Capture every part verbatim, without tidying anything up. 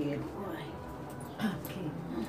Gabriel. Aquí.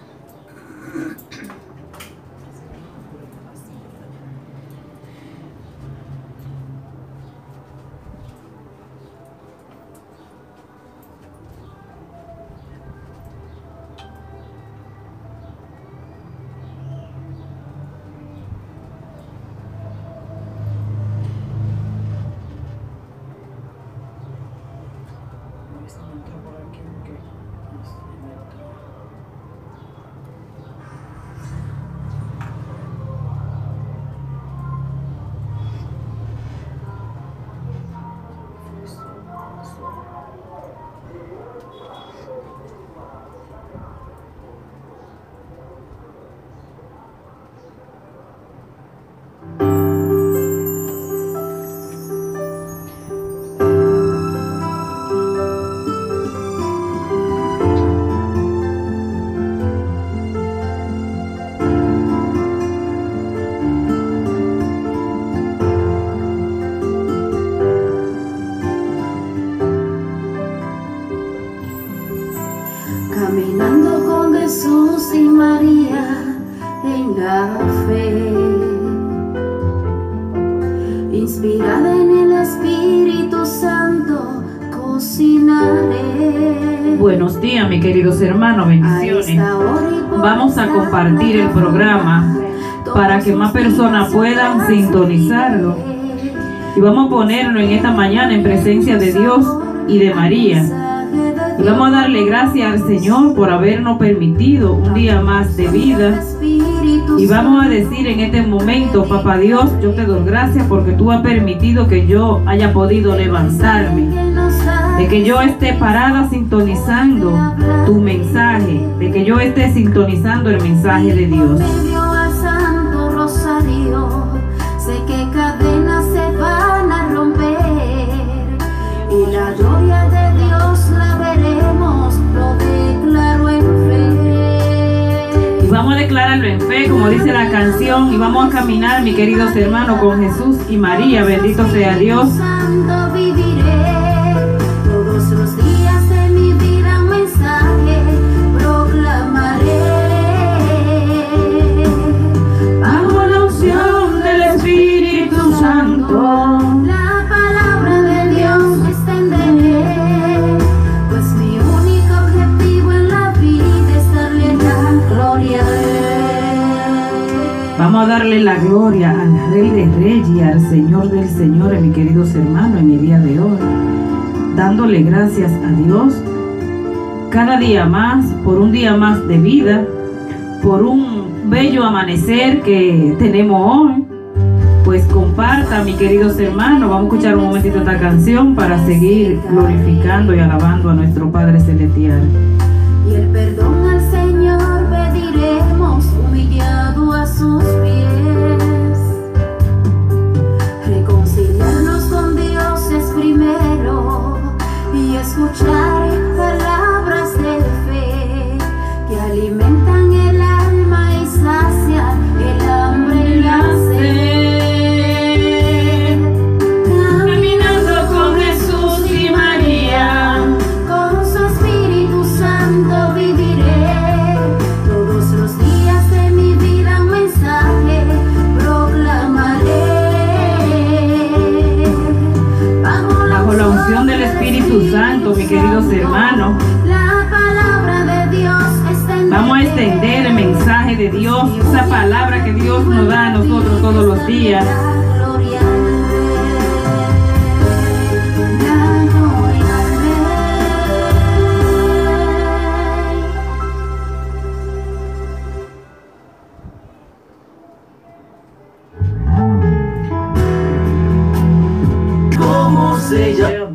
Caminando con Jesús y María en la fe, inspirada en el Espíritu Santo, cocinaré. Buenos días, mis queridos hermanos, bendiciones. Vamos a compartir el programa para que más personas puedan sintonizarlo. Y vamos a ponerlo en esta mañana en presencia de Dios y de María. Y vamos a darle gracias al Señor por habernos permitido un día más de vida. Y vamos a decir en este momento: Papá Dios, yo te doy gracias porque tú has permitido que yo haya podido levantarme, de que yo esté parada sintonizando tu mensaje, de que yo esté sintonizando el mensaje de Dios. Sé que cadenas se van a romper y la gloria de Dios la veremos, lo declaro en fe. Y vamos a declararlo en fe, como dice la canción, y vamos a caminar, mis queridos hermanos, con Jesús y María. Bendito sea Dios. Santo viviré todos los días de mi vida, un mensaje proclamaré. Bajo la unción del Espíritu Santo, la palabra de Dios extenderé, pues mi único objetivo en la vida es darle la gloria a Él. vamos a darle la gloria al Rey de Reyes y al Señor del Señor, mis queridos hermanos, en el día de hoy, dándole gracias a Dios cada día más, por un día más de vida, por un bello amanecer que tenemos hoy. Pues comparta, mis queridos hermanos. Vamos a escuchar un momentito esta canción para seguir glorificando y alabando a nuestro Padre Celestial. Y el perdón al Señor pediremos, humillado a sus pies. Reconciliarnos con Dios es primero, y escuchar palabras de fe que alimentan el alma y sacian el hambre y la sed. Caminando con Jesús y María, Con su Espíritu Santo viviré todos los días de mi vida, un mensaje proclamaré. bajo la unción del Espíritu Santo, mis queridos hermanos, La palabra de Dios extenderé. vamos a extender el mensaje de Dios, esa palabra que Dios nos da a nosotros todos los días. La gloria al Rey, la gloria al Rey. ¿Cómo se llama?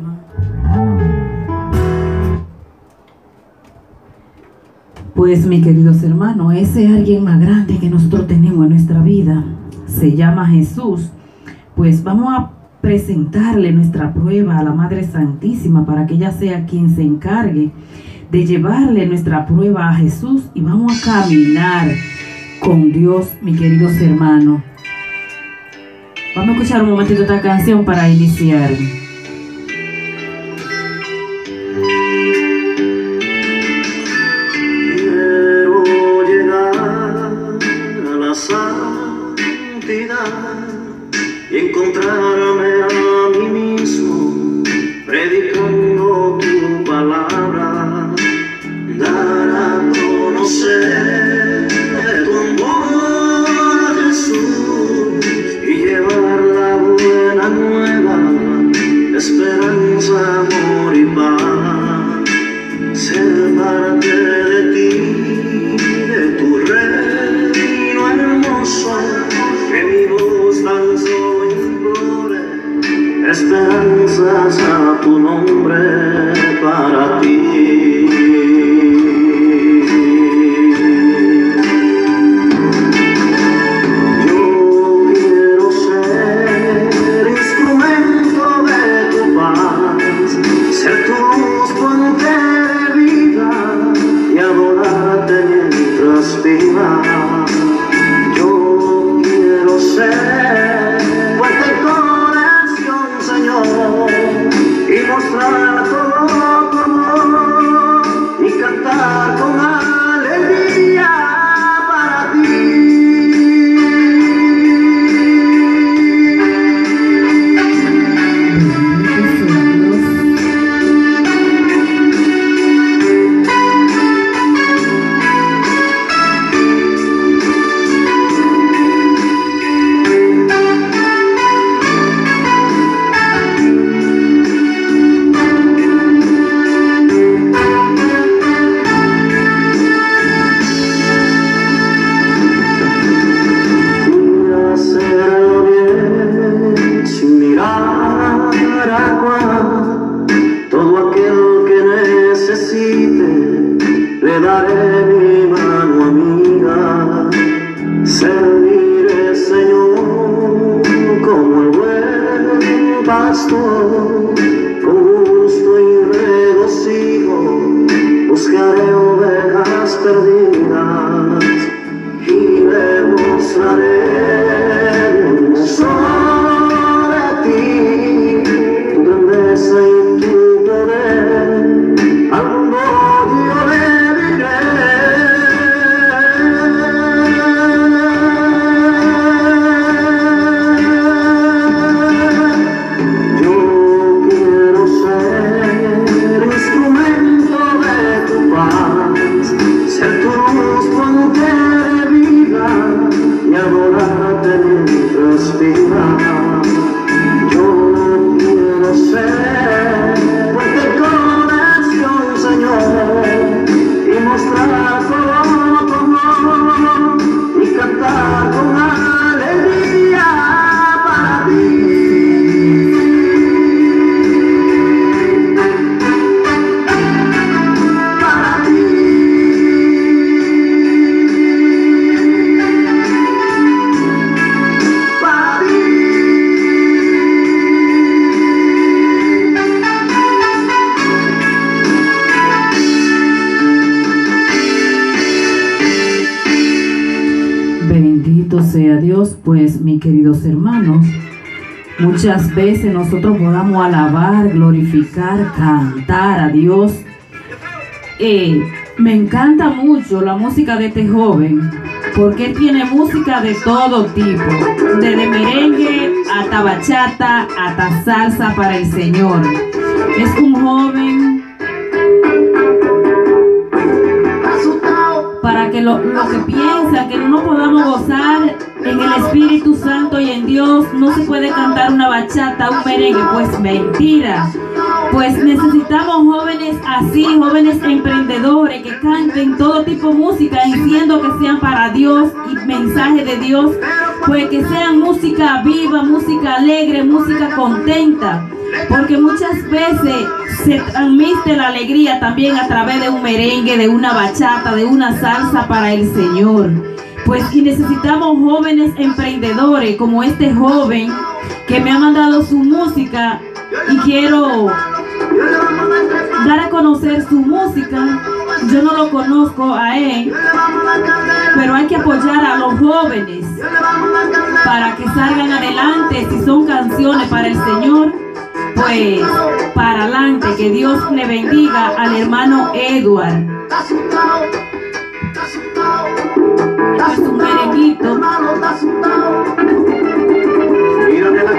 Pues, mis queridos hermanos, ese alguien más grande que nosotros tenemos en nuestra vida se llama Jesús. Pues vamos a presentarle nuestra prueba a la Madre Santísima para que ella sea quien se encargue de llevarle nuestra prueba a Jesús, y vamos a caminar con Dios, mis queridos hermanos. Vamos a escuchar un momentito esta canción para iniciar. encontrarme a mí mismo predicando tu palabra, dar a conocer tu amor a Jesús y llevar la buena nueva, esperanza, amor y paz, ser parte de ti, de tu reino hermoso, que mi voz tan solo implore esperanzas a tu nombre para ti. Yo quiero ser instrumento de tu paz, ser tu luz, fuente de vida y adorarte mientras viva. Yo quiero ser fuerte corazón, Señor, y mostrar todo tu amor y cantar con alegría para ti. Todo aquel que necesite, le daré mi mano amiga. Serviré, Señor, como el buen pastor, con gusto y regocijo, buscaré ovejas perdidas y le mostraré el hermoso de ti, tu grandeza y tu poder, al mundo yo le diré. Yo quiero ser instrumento de tu paz, ser tu luz, fuente de vida y adorarte mientras viva. Yo quiero ser fuerte corazón, Señor, y mostrar todo tu amor y cantar con alegría para ti. Para ti. Para ti. Bendito sea Dios. Pues, mis queridos hermanos, muchas veces nosotros podamos alabar, glorificar, cantar a Dios. Eh, me encanta mucho la música de este joven, porque él tiene música de todo tipo, desde merengue hasta bachata, hasta salsa para el Señor. Es un joven para que lo, lo que piensa que no podamos gozar en el Espíritu Santo y en Dios, no se puede cantar una bachata, un merengue. Pues mentira. Pues necesitamos jóvenes así, jóvenes emprendedores que canten todo tipo de música, entiendo que sean para Dios y mensaje de Dios, pues que sean música viva, música alegre, música contenta, porque muchas veces se transmite la alegría también a través de un merengue, de una bachata, de una salsa para el Señor. Pues y necesitamos jóvenes emprendedores como este joven que me ha mandado su música, y quiero dar a conocer su música. Yo no lo conozco a él, pero hay que apoyar a los jóvenes para que salgan adelante. Si son canciones para el Señor, pues para adelante. Que Dios le bendiga al hermano Edward. Esto es un merenguito. Mírate la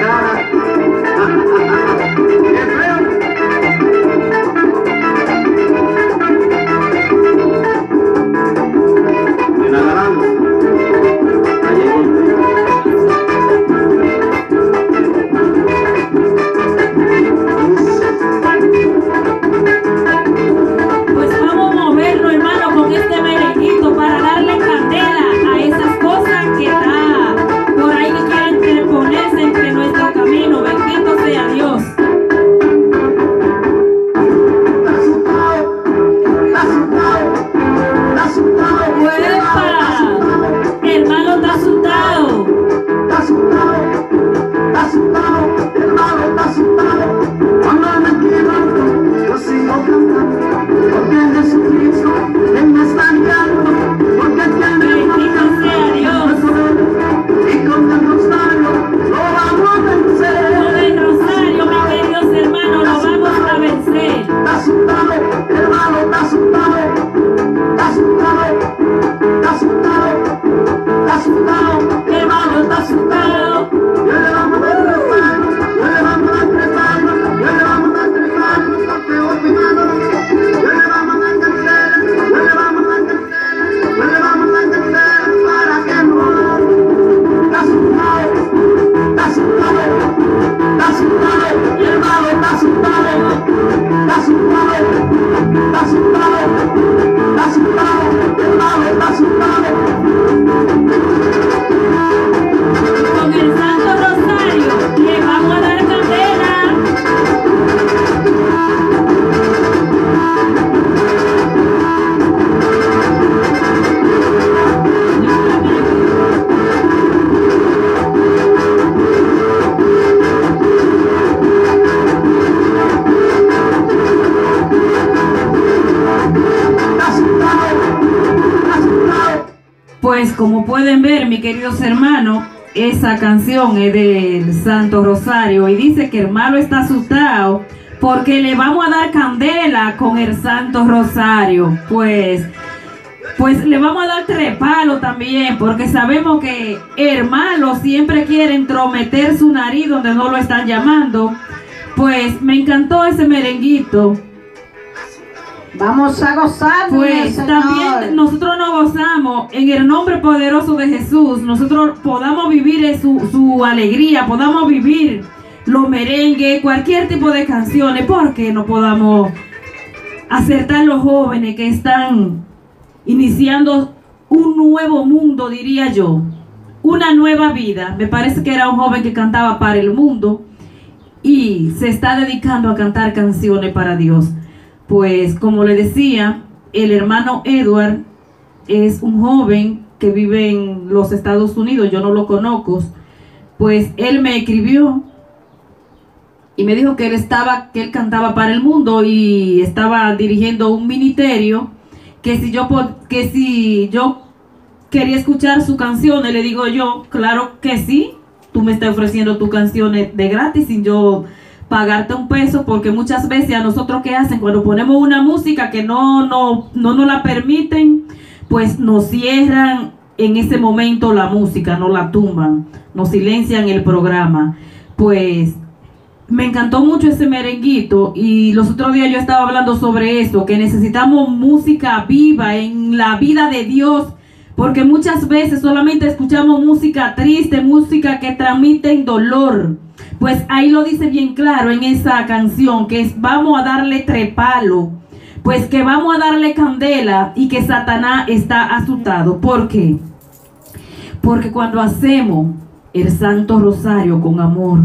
como pueden ver, mis queridos hermanos, esa canción es del Santo Rosario y dice que el malo está asustado porque le vamos a dar candela con el Santo Rosario. Pues, pues le vamos a dar tres palos también, porque sabemos que el malo siempre quiere entrometer su nariz donde no lo están llamando. Pues me encantó ese merenguito. Vamos a gozar. Pues también nosotros nos gozamos en el nombre poderoso de Jesús. Nosotros podamos vivir su, su alegría, podamos vivir los merengues, cualquier tipo de canciones, porque no podamos acertar los jóvenes que están iniciando un nuevo mundo, diría yo, una nueva vida. Me parece que era un joven que cantaba para el mundo y se está dedicando a cantar canciones para Dios. Pues como le decía, el hermano Edward es un joven que vive en los Estados Unidos, yo no lo conozco. Pues él me escribió y me dijo que él estaba, que él cantaba para el mundo y estaba dirigiendo un ministerio, que si yo, que si yo quería escuchar sus canciones. Le digo yo, claro que sí, tú me estás ofreciendo tus canciones de gratis sin yo pagarte un peso, porque muchas veces a nosotros ¿qué hacen? Cuando ponemos una música que no, no, no nos la permiten, pues nos cierran en ese momento la música, nos la tumban, nos silencian el programa. Pues me encantó mucho ese merenguito y los otros días yo estaba hablando sobre eso, que necesitamos música viva en la vida de Dios, porque muchas veces solamente escuchamos música triste, música que transmite dolor. Pues ahí lo dice bien claro en esa canción, que es vamos a darle trepalo, pues que vamos a darle candela y que Satanás está asustado. ¿Por qué? Porque cuando hacemos el Santo Rosario con amor,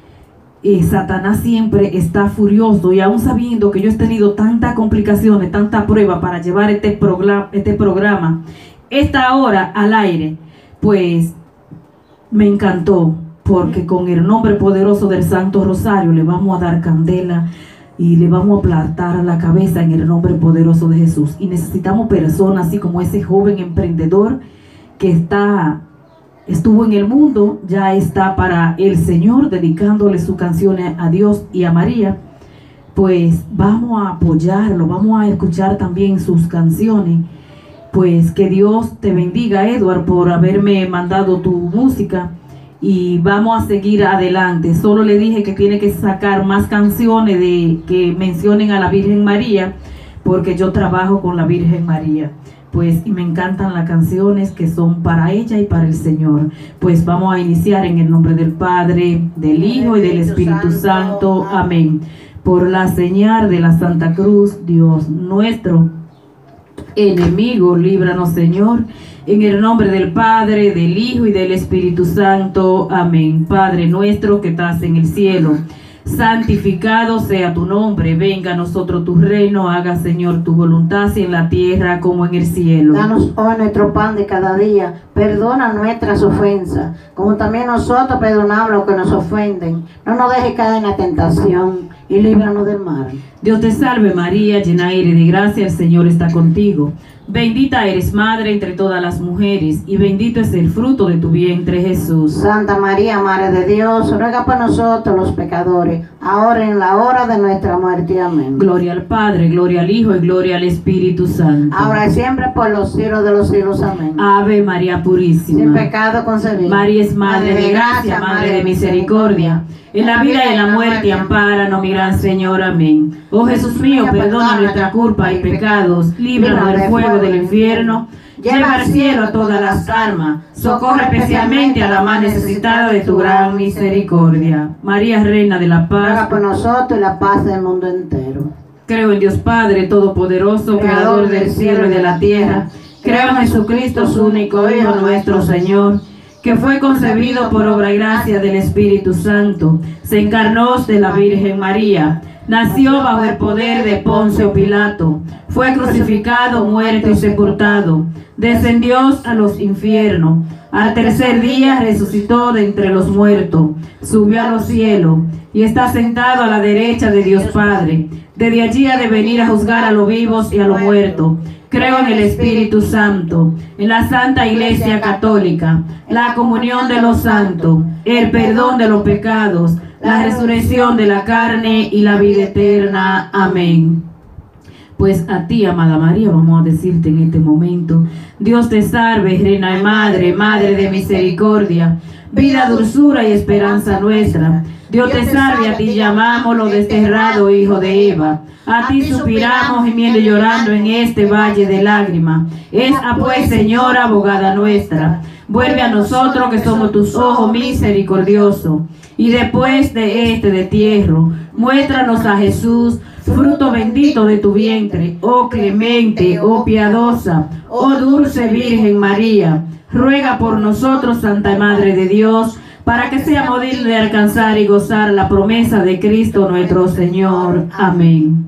eh, Satanás siempre está furioso, y aún sabiendo que yo he tenido tantas complicaciones, tanta prueba para llevar este, programa, este programa, esta hora al aire, pues me encantó. Porque con el nombre poderoso del Santo Rosario le vamos a dar candela y le vamos a aplastar la cabeza en el nombre poderoso de Jesús. Y necesitamos personas así como ese joven emprendedor que está, estuvo en el mundo, ya está para el Señor, dedicándole sus canciones a Dios y a María. Pues vamos a apoyarlo, vamos a escuchar también sus canciones. Pues que Dios te bendiga, Edward, por haberme mandado tu música. Y vamos a seguir adelante. Solo le dije que tiene que sacar más canciones de que mencionen a la Virgen María, porque yo trabajo con la Virgen María. Pues y me encantan las canciones que son para ella y para el Señor. Pues vamos a iniciar en el nombre del Padre, del Hijo y del Espíritu Santo. Amén. Por la señal de la Santa Cruz, Dios nuestro enemigo, líbranos, Señor. En el nombre del Padre, del Hijo y del Espíritu Santo. Amén. Padre nuestro que estás en el cielo, santificado sea tu nombre. Venga a nosotros tu reino. Haga, Señor, tu voluntad, así en la tierra como en el cielo. Danos hoy nuestro pan de cada día. Perdona nuestras ofensas, como también nosotros perdonamos a los que nos ofenden. No nos dejes caer en la tentación y líbranos del mal. Dios te salve María, llena eres de gracia, el Señor está contigo. Bendita eres madre entre todas las mujeres, y bendito es el fruto de tu vientre, Jesús. Santa María, Madre de Dios, ruega por nosotros los pecadores, ahora y en la hora de nuestra muerte. Amén. Gloria al Padre, gloria al Hijo y gloria al Espíritu Santo. Ahora y siempre por los siglos de los siglos. Amén. Ave María Purísima, sin pecado concebida. María es Madre de gracia, Madre de misericordia. En la vida y en la muerte, ampáranos, mi gran Señor. Amén. Oh Jesús mío, perdona nuestra culpa y pecados, líbranos del fuego del infierno, lleva al cielo a todas las almas, socorre especialmente a la más necesitada de tu gran misericordia. María, Reina de la Paz, ruega por nosotros y la paz del mundo entero. Creo en Dios Padre Todopoderoso, Creador del cielo y de la tierra. Creo en Jesucristo, su único Hijo, nuestro Señor, que fue concebido por obra y gracia del Espíritu Santo, se encarnó de la Virgen María, nació bajo el poder de Poncio Pilato, fue crucificado, muerto y sepultado, descendió a los infiernos, al tercer día resucitó de entre los muertos, subió a los cielos y está sentado a la derecha de Dios Padre. Desde allí ha de venir a juzgar a los vivos y a los muertos. Creo en el Espíritu Santo, en la Santa Iglesia Católica, la comunión de los santos, el perdón de los pecados, la resurrección de la carne y la vida eterna. Amén. Pues a ti, amada María, vamos a decirte en este momento: Dios te salve, Reina y Madre, Madre de misericordia, vida, dulzura y esperanza nuestra. Dios te salve, a ti llamamos los desterrados hijos de Eva. A ti suspiramos gimiendo y llorando en este valle de lágrimas. Esa pues, Señora, abogada nuestra, vuelve a nosotros que somos tus ojos misericordiosos. Y después de este destierro, muéstranos a Jesús, fruto bendito de tu vientre, oh clemente, oh piadosa, oh dulce Virgen María. Ruega por nosotros, Santa Madre de Dios, para que seamos dignos de alcanzar y gozar la promesa de Cristo nuestro Señor. Amén.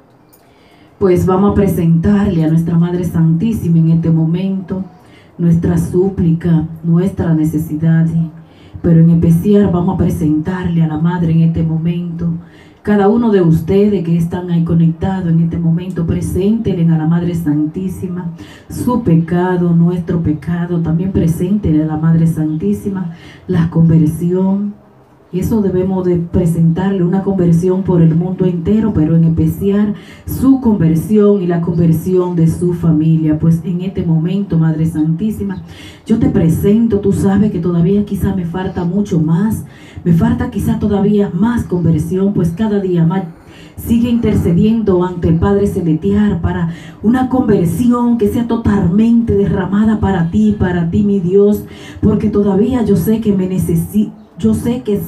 Pues vamos a presentarle a nuestra Madre Santísima en este momento nuestra súplica, nuestra necesidad, pero en especial vamos a presentarle a la Madre en este momento. Cada uno de ustedes que están ahí conectados en este momento, preséntenle a la Madre Santísima su pecado, nuestro pecado. También preséntenle a la Madre Santísima la conversión. Y eso debemos de presentarle, una conversión por el mundo entero, pero en especial su conversión y la conversión de su familia. Pues en este momento, Madre Santísima, yo te presento. Tú sabes que todavía quizá me falta mucho más, me falta quizá todavía más conversión, pues cada día más sigue intercediendo ante el Padre Celestial para una conversión que sea totalmente derramada para ti, para ti, mi Dios, porque todavía yo sé que me necesito. Yo sé que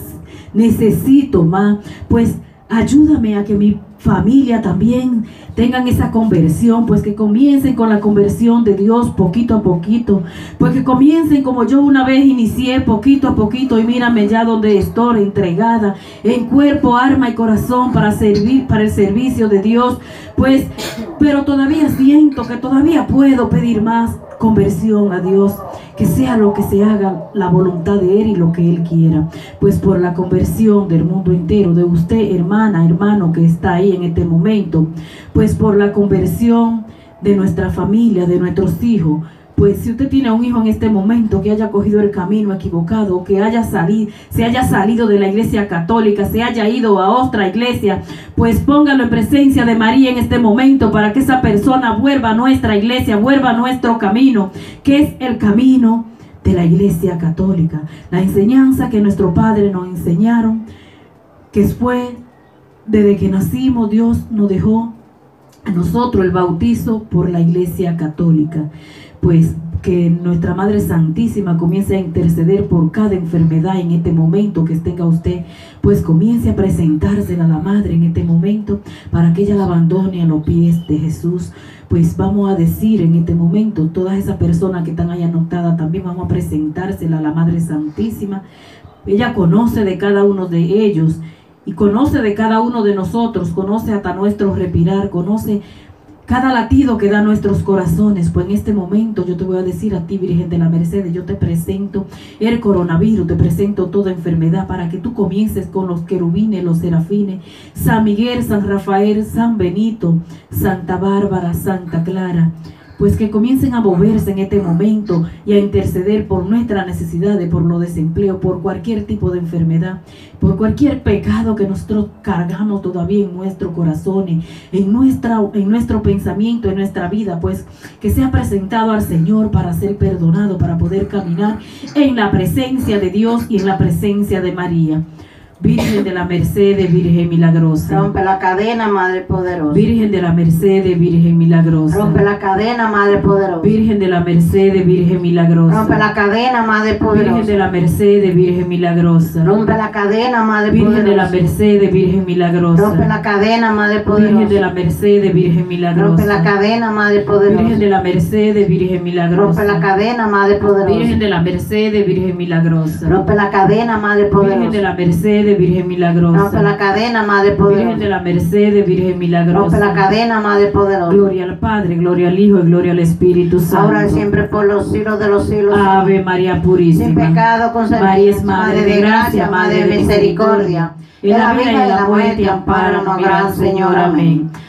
necesito más, pues ayúdame a que mi familia también tengan esa conversión, pues que comiencen con la conversión de Dios poquito a poquito, pues que comiencen como yo una vez inicié, poquito a poquito, y mírame ya donde estoy, entregada en cuerpo, alma y corazón para servir, para el servicio de Dios, pues, pero todavía siento que todavía puedo pedir más conversión a Dios, que sea lo que se haga la voluntad de Él y lo que Él quiera, pues por la conversión del mundo entero, de usted, hermana, hermano que está ahí en este momento, pues por la conversión de nuestra familia, de nuestros hijos. Pues si usted tiene un hijo en este momento que haya cogido el camino equivocado, que haya salido, se haya salido de la iglesia católica, se haya ido a otra iglesia, pues póngalo en presencia de María en este momento para que esa persona vuelva a nuestra iglesia, vuelva a nuestro camino, que es el camino de la iglesia católica. La enseñanza que nuestros padres nos enseñaron, que fue desde que nacimos, Dios nos dejó a nosotros el bautizo por la iglesia católica. Pues que nuestra Madre Santísima comience a interceder por cada enfermedad en este momento que tenga usted, pues comience a presentársela a la Madre en este momento para que ella la abandone a los pies de Jesús. Pues vamos a decir en este momento, todas esas personas que están ahí anotadas, también vamos a presentársela a la Madre Santísima. Ella conoce de cada uno de ellos y conoce de cada uno de nosotros, conoce hasta nuestro respirar, conoce cada latido que da nuestros corazones. Pues en este momento yo te voy a decir a ti, Virgen de la Mercedes, yo te presento el coronavirus, te presento toda enfermedad para que tú comiences con los querubines, los serafines, San Miguel, San Rafael, San Benito, Santa Bárbara, Santa Clara, pues que comiencen a moverse en este momento y a interceder por nuestra necesidad, por los desempleos, por cualquier tipo de enfermedad, por cualquier pecado que nosotros cargamos todavía en nuestro corazón, en, nuestra, en nuestro pensamiento, en nuestra vida, pues que sea presentado al Señor para ser perdonado, para poder caminar en la presencia de Dios y en la presencia de María. Virgen de la Mercedes, Virgen milagrosa. Rompe la cadena, Madre poderosa. Virgen de la Mercedes, Virgen milagrosa. Rompe la cadena, Madre poderosa. Virgen de la Mercedes, Virgen milagrosa. Rompe la cadena, Madre poderosa. Virgen de la Mercedes, Virgen milagrosa. Rompe la cadena, Madre poderosa. Virgen de la Mercedes, Virgen milagrosa. Rompe la cadena, Madre poderosa. Virgen de la Mercedes, Virgen milagrosa. Rompe la cadena, Madre poderosa. Virgen de la Mercedes, Virgen milagrosa. Rompe la cadena, Madre poderosa. Virgen de la Mercedes, Virgen milagrosa. Rompe la cadena, Madre poderosa. Virgen de la Mercedes, Virgen milagrosa. Rompe la cadena, Madre poderosa. Virgen de la Mercedes, Virgen milagrosa. Rompe la cadena, Madre poderosa. Gloria al Padre, gloria al Hijo y gloria al Espíritu Santo. Ahora y siempre por los siglos de los siglos. Ave María purísima. Sin pecado concebida. María es Madre de gracia, Madre de misericordia. En la vida y en la muerte, ampáranos, Gran Señor. Amén.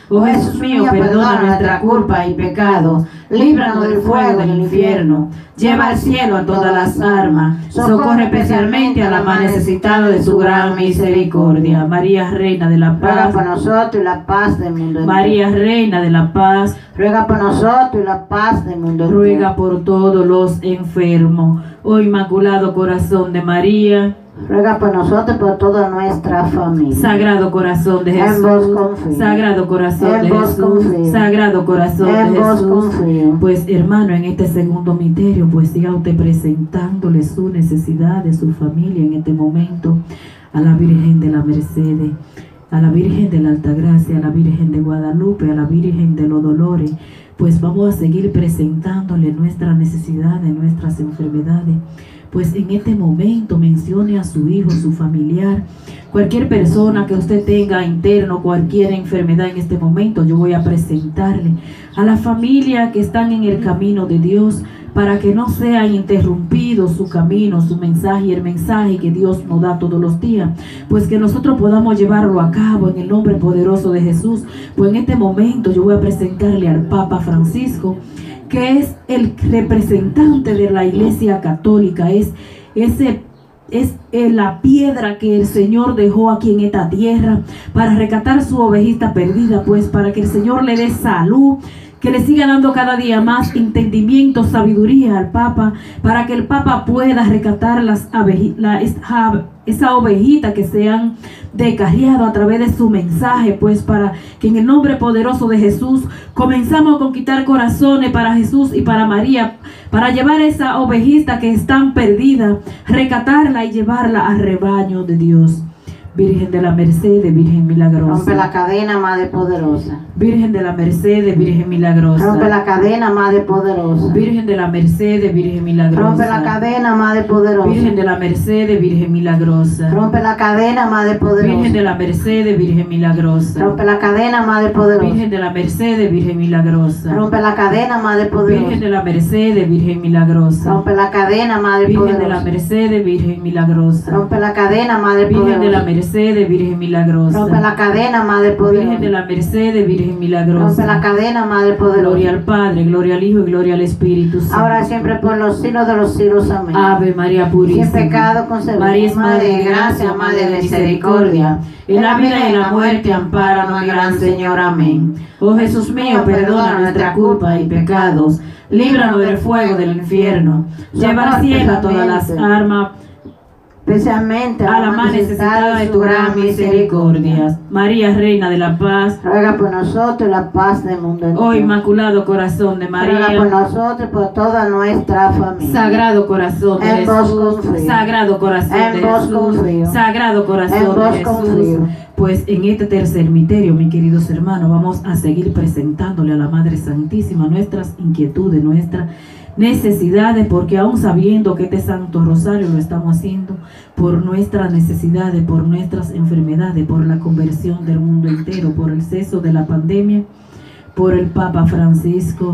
Oh Jesús mío, perdona nuestra culpa y pecado, líbranos del fuego del infierno, lleva al cielo a todas las almas, socorre especialmente a la más necesitada de su gran misericordia. María, Reina de la Ruega Paz, por nosotros y la paz del mundo entero. María, Reina de la Paz, Ruega por nosotros y la paz del mundo entero. ruega por todos los enfermos. Oh Inmaculado Corazón de María, Ruega por nosotros y por toda nuestra familia. Sagrado Corazón de En vos Jesús, confío. Sagrado Corazón En de vos Jesús, confío. Sagrado Corazón En de vos Jesús. confío. Pues hermano, en este segundo misterio, pues siga usted presentándole su necesidad de su familia en este momento a la Virgen de la Mercedes, a la Virgen de la Altagracia, a la Virgen de Guadalupe, a la Virgen de los Dolores. Pues vamos a seguir presentándole nuestras necesidades, nuestras enfermedades. Pues en este momento mencione a su hijo, su familiar, cualquier persona que usted tenga interno, cualquier enfermedad en este momento, yo voy a presentarle a la familia que están en el camino de Dios, para que no sea interrumpido su camino, su mensaje y el mensaje que Dios nos da todos los días, pues que nosotros podamos llevarlo a cabo en el nombre poderoso de Jesús. Pues en este momento yo voy a presentarle al Papa Francisco, que es el representante de la Iglesia Católica, es ese es la piedra que el Señor dejó aquí en esta tierra para rescatar su ovejita perdida, pues para que el Señor le dé salud, que le siga dando cada día más entendimiento, sabiduría al Papa, para que el Papa pueda rescatar las abeji, la, esa, esa ovejita que se han descarriado a través de su mensaje, pues para que en el nombre poderoso de Jesús comenzamos a conquistar corazones para Jesús y para María, para llevar esa ovejita que están perdida, rescatarla y llevarla al rebaño de Dios. Virgen de la Mercedes, Virgen milagrosa. Rompe la cadena, Madre poderosa. Virgen de la Mercedes, Virgen milagrosa. Rompe la cadena, Madre poderosa. Virgen de la Mercedes, Virgen milagrosa. Rompe la cadena, Madre poderosa. Virgen de la Mercedes, Virgen milagrosa. Rompe la cadena, Madre poderosa. Virgen de la Mercedes, Virgen milagrosa. Rompe la cadena, Madre poderosa. Virgen de la Mercedes, Virgen milagrosa. Rompe la cadena, Madre poderosa. Virgen de la Mercedes, Virgen milagrosa. Rompe la cadena, Madre Virgen de la poderosa. Mercedes, Virgen milagrosa. Rompe la cadena, Madre Virgen de la poderosa. Mercedes, Virgen milagrosa. Rompe la cadena, Madre poderosa. Virgen de la Mercedes, Virgen milagrosa. Rompe la cadena, Madre poderosa. Gloria al Padre, gloria al Hijo y gloria al Espíritu Santo. Ahora siempre por los siglos de los siglos. Amén. Ave María Purísima. Sin pecado concebida. María es Madre de gracia, Madre de misericordia. En la vida y en la muerte, ampáranos, Gran Señor. Amén. Oh Jesús mío, perdona nuestra culpa y pecados. Líbranos del fuego del infierno. Lleva al cielo a todas las almas, especialmente a la más necesitada de tu gran misericordia. María, Reina de la Paz, ruega por nosotros y la paz del mundo entero. oh Inmaculado Corazón de Ruega por María, nosotros y por toda nuestra familia. Sagrado Corazón de En vos Jesús, confío. Sagrado Corazón En de vos Jesús, confío. Sagrado En Corazón vos de Jesús. confío. Pues en este tercer misterio, mis queridos hermanos, vamos a seguir presentándole a la Madre Santísima nuestras inquietudes, nuestras necesidades, porque aún sabiendo que este Santo Rosario lo estamos haciendo por nuestras necesidades, por nuestras enfermedades, por la conversión del mundo entero, por el cese de la pandemia, por el Papa Francisco.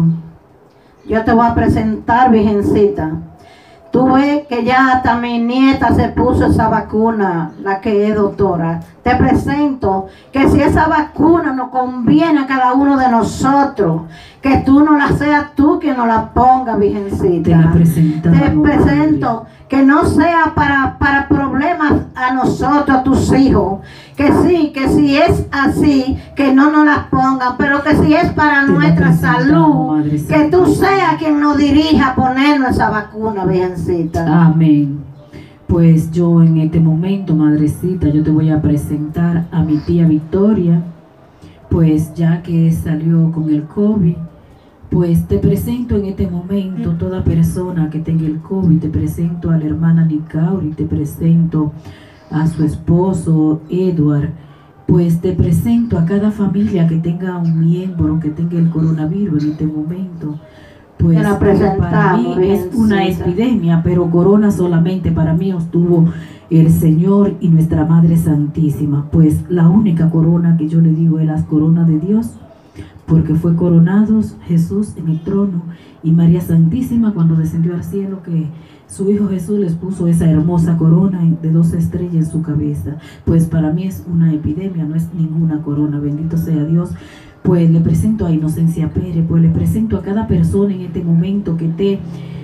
Yo te voy a presentar, Virgencita. Tú ves que ya hasta mi nieta se puso esa vacuna, la que es doctora. Te presento que si esa vacuna nos conviene a cada uno de nosotros, que tú no la seas tú quien nos la ponga, Virgencita. Te la presentamos, Te presento que no sea para, para problemas a nosotros, a tus hijos. Que sí, que si es así, que no nos las pongan, pero que si es para Te la nuestra presentamos, salud, Madre que Santa. tú seas quien nos dirija a ponernos esa vacuna, Virgencita. Amén. Pues yo en este momento, Madrecita, yo te voy a presentar a mi tía Victoria, pues ya que salió con el COVID, pues te presento en este momento toda persona que tenga el COVID, te presento a la hermana Nicauri, te presento a su esposo Edward, pues te presento a cada familia que tenga un miembro que tenga el coronavirus en este momento. Pues Te la para presentamos, mí es una Virgencita. epidemia, pero corona solamente para mí estuvo el Señor y nuestra Madre Santísima. Pues la única corona que yo le digo es la corona de Dios, porque fue coronados Jesús en el trono y María Santísima cuando descendió al cielo, que su Hijo Jesús les puso esa hermosa corona de dos estrellas en su cabeza. Pues para mí es una epidemia, no es ninguna corona, bendito sea Dios. pues le presento a Inocencia Pérez, pues le presento a cada persona en este momento que esté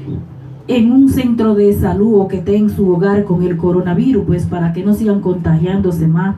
en un centro de salud o que esté en su hogar con el coronavirus, pues para que no sigan contagiándose más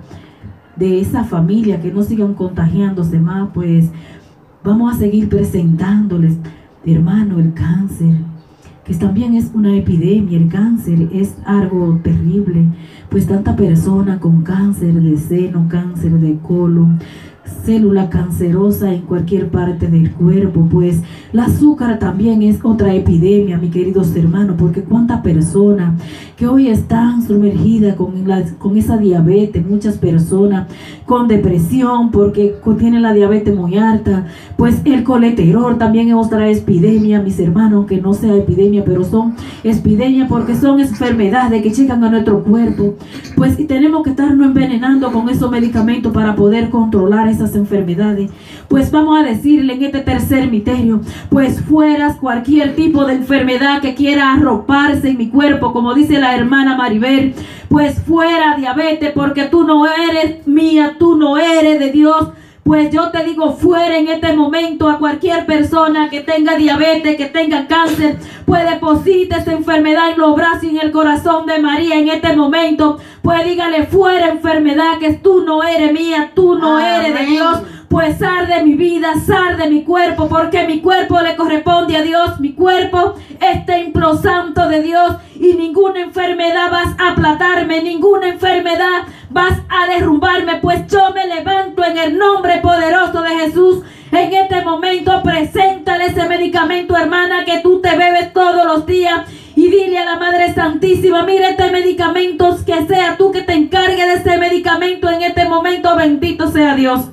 de esa familia, que no sigan contagiándose más. Pues vamos a seguir presentándoles, hermano, el cáncer, que también es una epidemia. El cáncer es algo terrible, pues tanta persona con cáncer de seno, cáncer de colon, célula cancerosa en cualquier parte del cuerpo. Pues el azúcar también es otra epidemia, mis queridos hermanos, porque cuántas personas que hoy están sumergidas con, la, con esa diabetes, muchas personas con depresión porque tienen la diabetes muy alta. Pues el colesterol también es otra epidemia, mis hermanos, que no sea epidemia, pero son epidemia porque son enfermedades que llegan a nuestro cuerpo. Pues y tenemos que estarnos envenenando con esos medicamentos para poder controlar esas enfermedades. Pues vamos a decirle en este tercer misterio, pues fuera cualquier tipo de enfermedad que quiera arroparse en mi cuerpo, como dice la hermana Maribel, pues fuera diabetes, porque tú no eres mía, tú no eres de Dios. Pues yo te digo fuera en este momento a cualquier persona que tenga diabetes, que tenga cáncer, pues deposite esa enfermedad en los brazos y en el corazón de María en este momento. Pues dígale fuera enfermedad, que tú no eres mía, tú no eres de Dios. Pues sal de mi vida, sal de mi cuerpo, porque mi cuerpo le corresponde a Dios. Mi cuerpo es templo santo de Dios y ninguna enfermedad vas a aplatarme, ninguna enfermedad vas a derrumbarme, pues yo me levanto en el nombre poderoso de Jesús. En este momento preséntale ese medicamento, hermana, que tú te bebes todos los días, y dile a la Madre Santísima, mira este medicamento, que sea tú que te encargues de ese medicamento en este momento. Bendito sea Dios.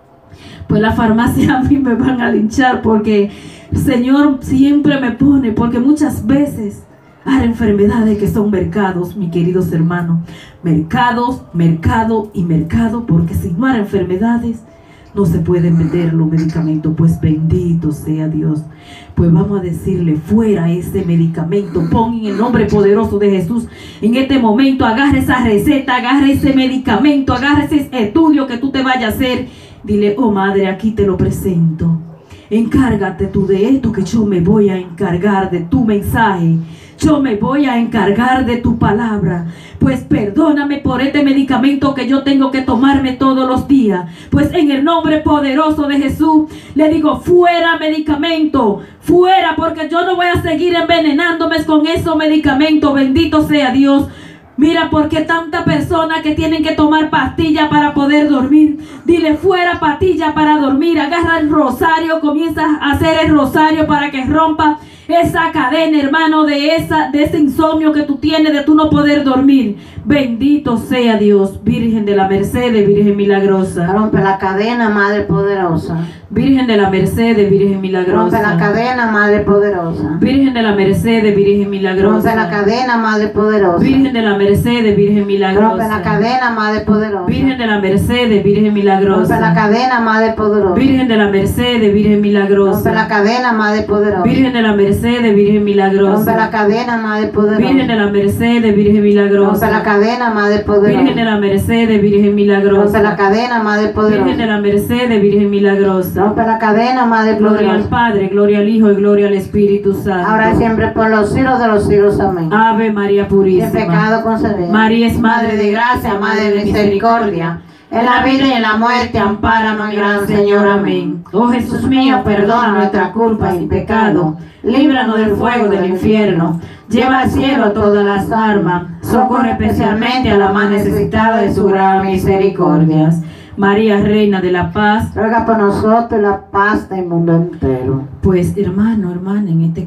Pues la farmacia a mí me van a linchar porque el Señor siempre me pone, porque muchas veces hay enfermedades que son mercados, mis queridos hermanos. Mercados, mercado y mercado, porque si no hay enfermedades, no se pueden meter los medicamentos. Pues bendito sea Dios. Pues vamos a decirle fuera ese medicamento. Pon en el nombre poderoso de Jesús en este momento, agarra esa receta, agarra ese medicamento, agarra ese estudio que tú te vayas a hacer. Dile, oh Madre, aquí te lo presento. Encárgate tú de esto, que yo me voy a encargar de tu mensaje. Yo me voy a encargar de tu palabra. Pues perdóname por este medicamento que yo tengo que tomarme todos los días. Pues en el nombre poderoso de Jesús le digo, fuera medicamento, fuera, porque yo no voy a seguir envenenándome con esos medicamentos. Bendito sea Dios. Mira, porque tanta persona que tienen que tomar pastillas para poder dormir. Dile fuera pastilla para dormir. Agarra el rosario, comienza a hacer el rosario para que rompa esa cadena, hermano, de esa de ese insomnio que tú tienes de tú no poder dormir. Bendito sea Dios. Virgen de la Merced, Virgen milagrosa. Rompe la cadena, Madre poderosa. Virgen de la Merced, Virgen milagrosa. Rompe la cadena, Madre poderosa. Virgen de la Merced, Virgen milagrosa. Rompe la cadena, Madre poderosa. Virgen de la Merced, Virgen milagrosa. Rompe la cadena, Madre poderosa. Virgen de la Merced, Virgen milagrosa. Rompe la cadena, Madre poderosa. Virgen de la Merced, Virgen milagrosa. Rompe la cadena, Madre poderosa. Virgen de la Merced, Virgen milagrosa. Rompe la cadena, Madre poderosa. Virgen de la Merced, Virgen milagrosa. Rompe la cadena, Madre poderosa. Virgen de la Merced, Virgen milagrosa. Rompe la cadena, Madre poderosa. Virgen de la Merced, Virgen milagrosa. Rompe la cadena, Madre poderosa. Gloria al Padre, gloria al Hijo y gloria al Espíritu Santo. Ahora y siempre por los siglos de los siglos. Amén. Ave María Purísima. Sin pecado concebida. María es Madre de gracia, Madre de misericordia. En la vida y en la muerte, ampáranos, gran Señor. Amén. Oh Jesús mío, perdona nuestra culpa y pecado. Líbranos del fuego del infierno. Lleva al cielo a todas las almas. Socorre especialmente a la más necesitada de su gran misericordia. María, Reina de la Paz, ruega por nosotros la paz del mundo entero. Pues hermano, hermana, en este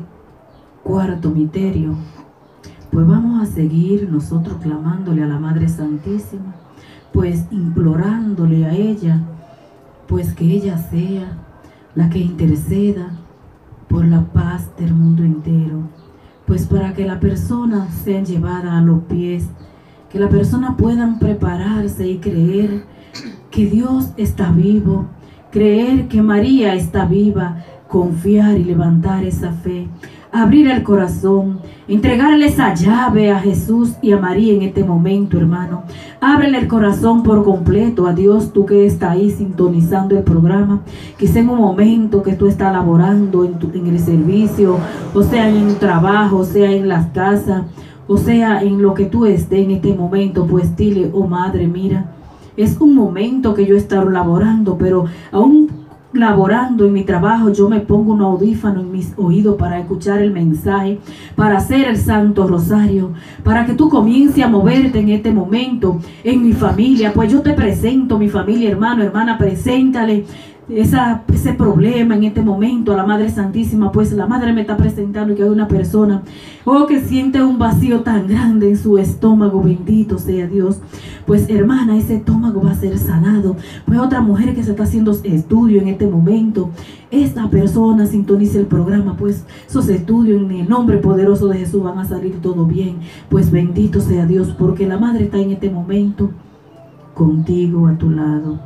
cuarto misterio, pues vamos a seguir nosotros clamándole a la Madre Santísima, pues implorándole a ella, pues que ella sea la que interceda por la paz del mundo entero, pues para que la persona sea llevada a los pies, que la persona puedan prepararse y creer que Dios está vivo, creer que María está viva, confiar y levantar esa fe. abrir el corazón, entregarle esa llave a Jesús y a María en este momento, hermano. Ábrele el corazón por completo a Dios, tú que estás ahí sintonizando el programa. Quizá en un momento que tú estás laborando en, tu, en el servicio, o sea en el trabajo, o sea en las casas, o sea en lo que tú estés en este momento, pues dile: oh Madre, mira, es un momento que yo he estado laborando, pero aún laborando en mi trabajo, yo me pongo un audífono en mis oídos para escuchar el mensaje, para hacer el Santo Rosario, para que tú comiences a moverte en este momento en mi familia. Pues yo te presento mi familia, hermano, hermana, preséntale esa, ese problema en este momento a la Madre Santísima. Pues la Madre me está presentando que hay una persona oh, que siente un vacío tan grande en su estómago. Bendito sea Dios. Pues hermana, ese estómago va a ser sanado. Pues otra mujer que se está haciendo estudio en este momento, esta persona sintoniza el programa, pues esos estudios en el nombre poderoso de Jesús van a salir todo bien. Pues bendito sea Dios, porque la Madre está en este momento contigo, a tu lado.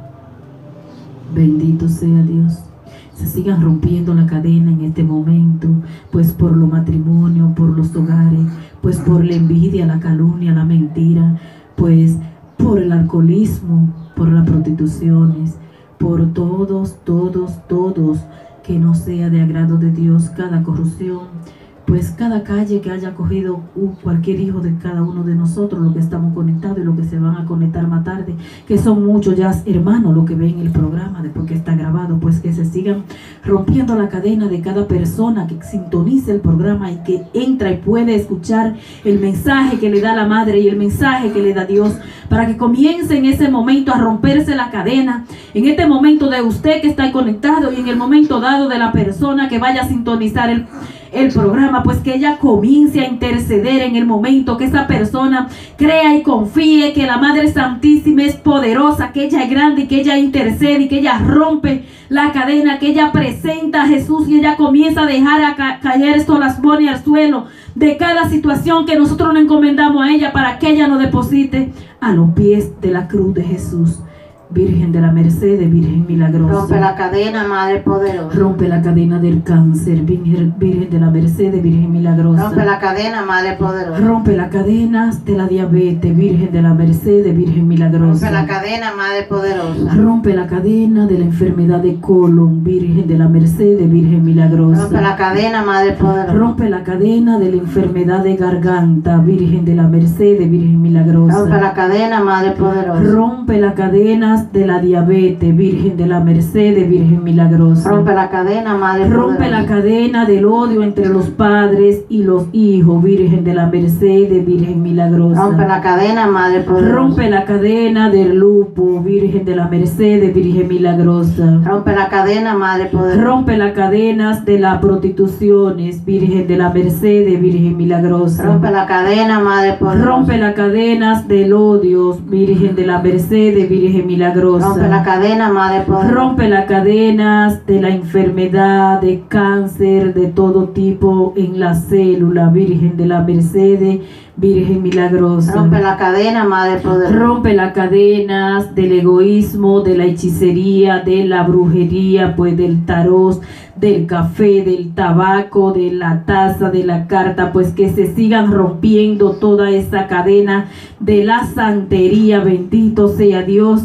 Bendito sea Dios. Se sigan rompiendo la cadena en este momento, pues por los matrimonios, por los hogares, pues por la envidia, la calumnia, la mentira, pues por el alcoholismo, por las prostituciones, por todos, todos, todos que no sea de agrado de Dios, cada corrupción, pues cada calle que haya cogido uh, cualquier hijo de cada uno de nosotros, los que estamos conectados y los que se van a conectar más tarde, que son muchos ya hermanos los que ven el programa después que está grabado, pues que se sigan rompiendo la cadena de cada persona que sintonice el programa y que entra y puede escuchar el mensaje que le da la Madre y el mensaje que le da Dios, para que comience en ese momento a romperse la cadena, en este momento de usted que está conectado y en el momento dado de la persona que vaya a sintonizar el el programa, pues que ella comience a interceder en el momento, que esa persona crea y confíe que la Madre Santísima es poderosa, que ella es grande y que ella intercede y que ella rompe la cadena, que ella presenta a Jesús y ella comienza a dejar a ca caer estos las bolas al suelo de cada situación que nosotros nos encomendamos a ella, para que ella nos deposite a los pies de la cruz de Jesús. Virgen de la Merced, Virgen milagrosa. Rompe la cadena, Madre poderosa. Rompe la cadena del cáncer, Virgen, Virgen de la Merced, Virgen milagrosa. Rompe la cadena, Madre poderosa. Rompe las cadenas de la diabetes, Virgen de la Merced, Virgen milagrosa. Rompe la cadena, Madre poderosa. Rompe la cadena de la enfermedad de colon, Virgen de la Merced, Virgen milagrosa. Rompe la cadena, Madre poderosa. Rompe la cadena de la enfermedad de garganta, Virgen de la Merced, Virgen milagrosa. Rompe la cadena, Madre poderosa. Rompe la cadena de la diabetes, Virgen de la Merced, Virgen milagrosa. Rompe la cadena, Madre poderosa. Rompe la cadena del odio entre los padres y los hijos, Virgen de la Merced, Virgen milagrosa. Rompe la cadena, Madre poderosa. Rompe la cadena del lupo, Virgen de la Merced, Virgen milagrosa. Rompe la cadena, Madre poderosa. Rompe las cadenas de las prostituciones, Virgen de la Merced, Virgen milagrosa. Rompe la cadena, Madre poderosa. Rompe las cadenas del odio, Virgen de la Merced, Virgen milagrosa. Rompe la cadena, Madre poderosa. Rompe las cadenas de la enfermedad, de cáncer, de todo tipo en la célula, Virgen de la Merced, Virgen milagrosa. Rompe la cadena, Madre poderosa. Rompe las cadenas del egoísmo, de la hechicería, de la brujería, pues del tarot, del café, del tabaco, de la taza, de la carta, pues que se sigan rompiendo toda esa cadena de la santería. Bendito sea Dios.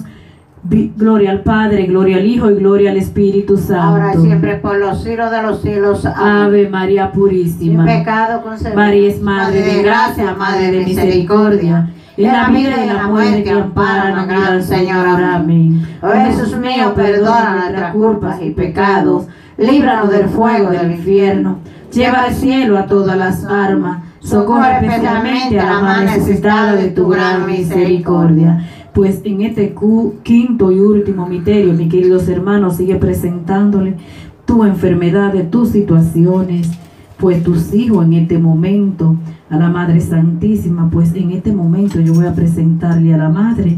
Gloria al Padre, gloria al Hijo y gloria al Espíritu Santo. Ahora y siempre por los siglos de los siglos. Amén. Ave María Purísima. Sin pecado concebida. María es Madre de gracia, Madre de misericordia. Es la vida y la muerte, ampara, gran Señora. Amén. Oh Jesús mío, perdona nuestras culpas y pecados. Líbranos del fuego del infierno. Lleva al cielo a todas las almas. Socorre especialmente a la más necesitada de tu gran misericordia. Pues en este quinto y último misterio, mis queridos hermanos, sigue presentándole tu enfermedad, tus situaciones, pues tus hijos en este momento, a la Madre Santísima. Pues en este momento yo voy a presentarle a la Madre,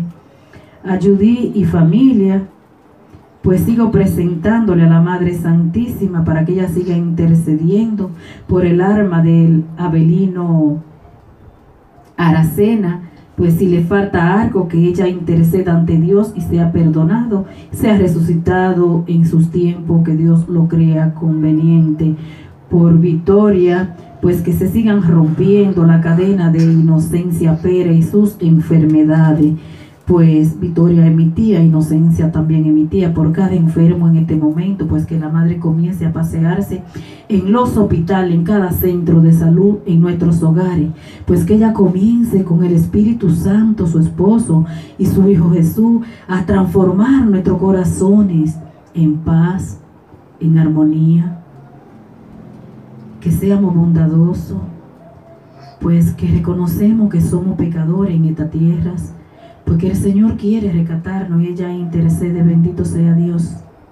a Judy y familia, pues sigo presentándole a la Madre Santísima para que ella siga intercediendo por el alma del Abelino Aracena. Pues si le falta algo, que ella interceda ante Dios y sea perdonado, sea resucitado en sus tiempos, que Dios lo crea conveniente. por Victoria, pues que se sigan rompiendo la cadena de Inocencia Pérez y sus enfermedades. Pues Victoria es mi tía, Inocencia también es mi tía, por cada enfermo en este momento, pues que la madre comience a pasearse en los hospitales, en cada centro de salud, en nuestros hogares, pues que ella comience con el Espíritu Santo, su esposo y su Hijo Jesús, a transformar nuestros corazones en paz, en armonía, que seamos bondadosos, pues que reconocemos que somos pecadores en estas tierras, porque el Señor quiere rescatarnos y ella intercede. Bendito sea Dios.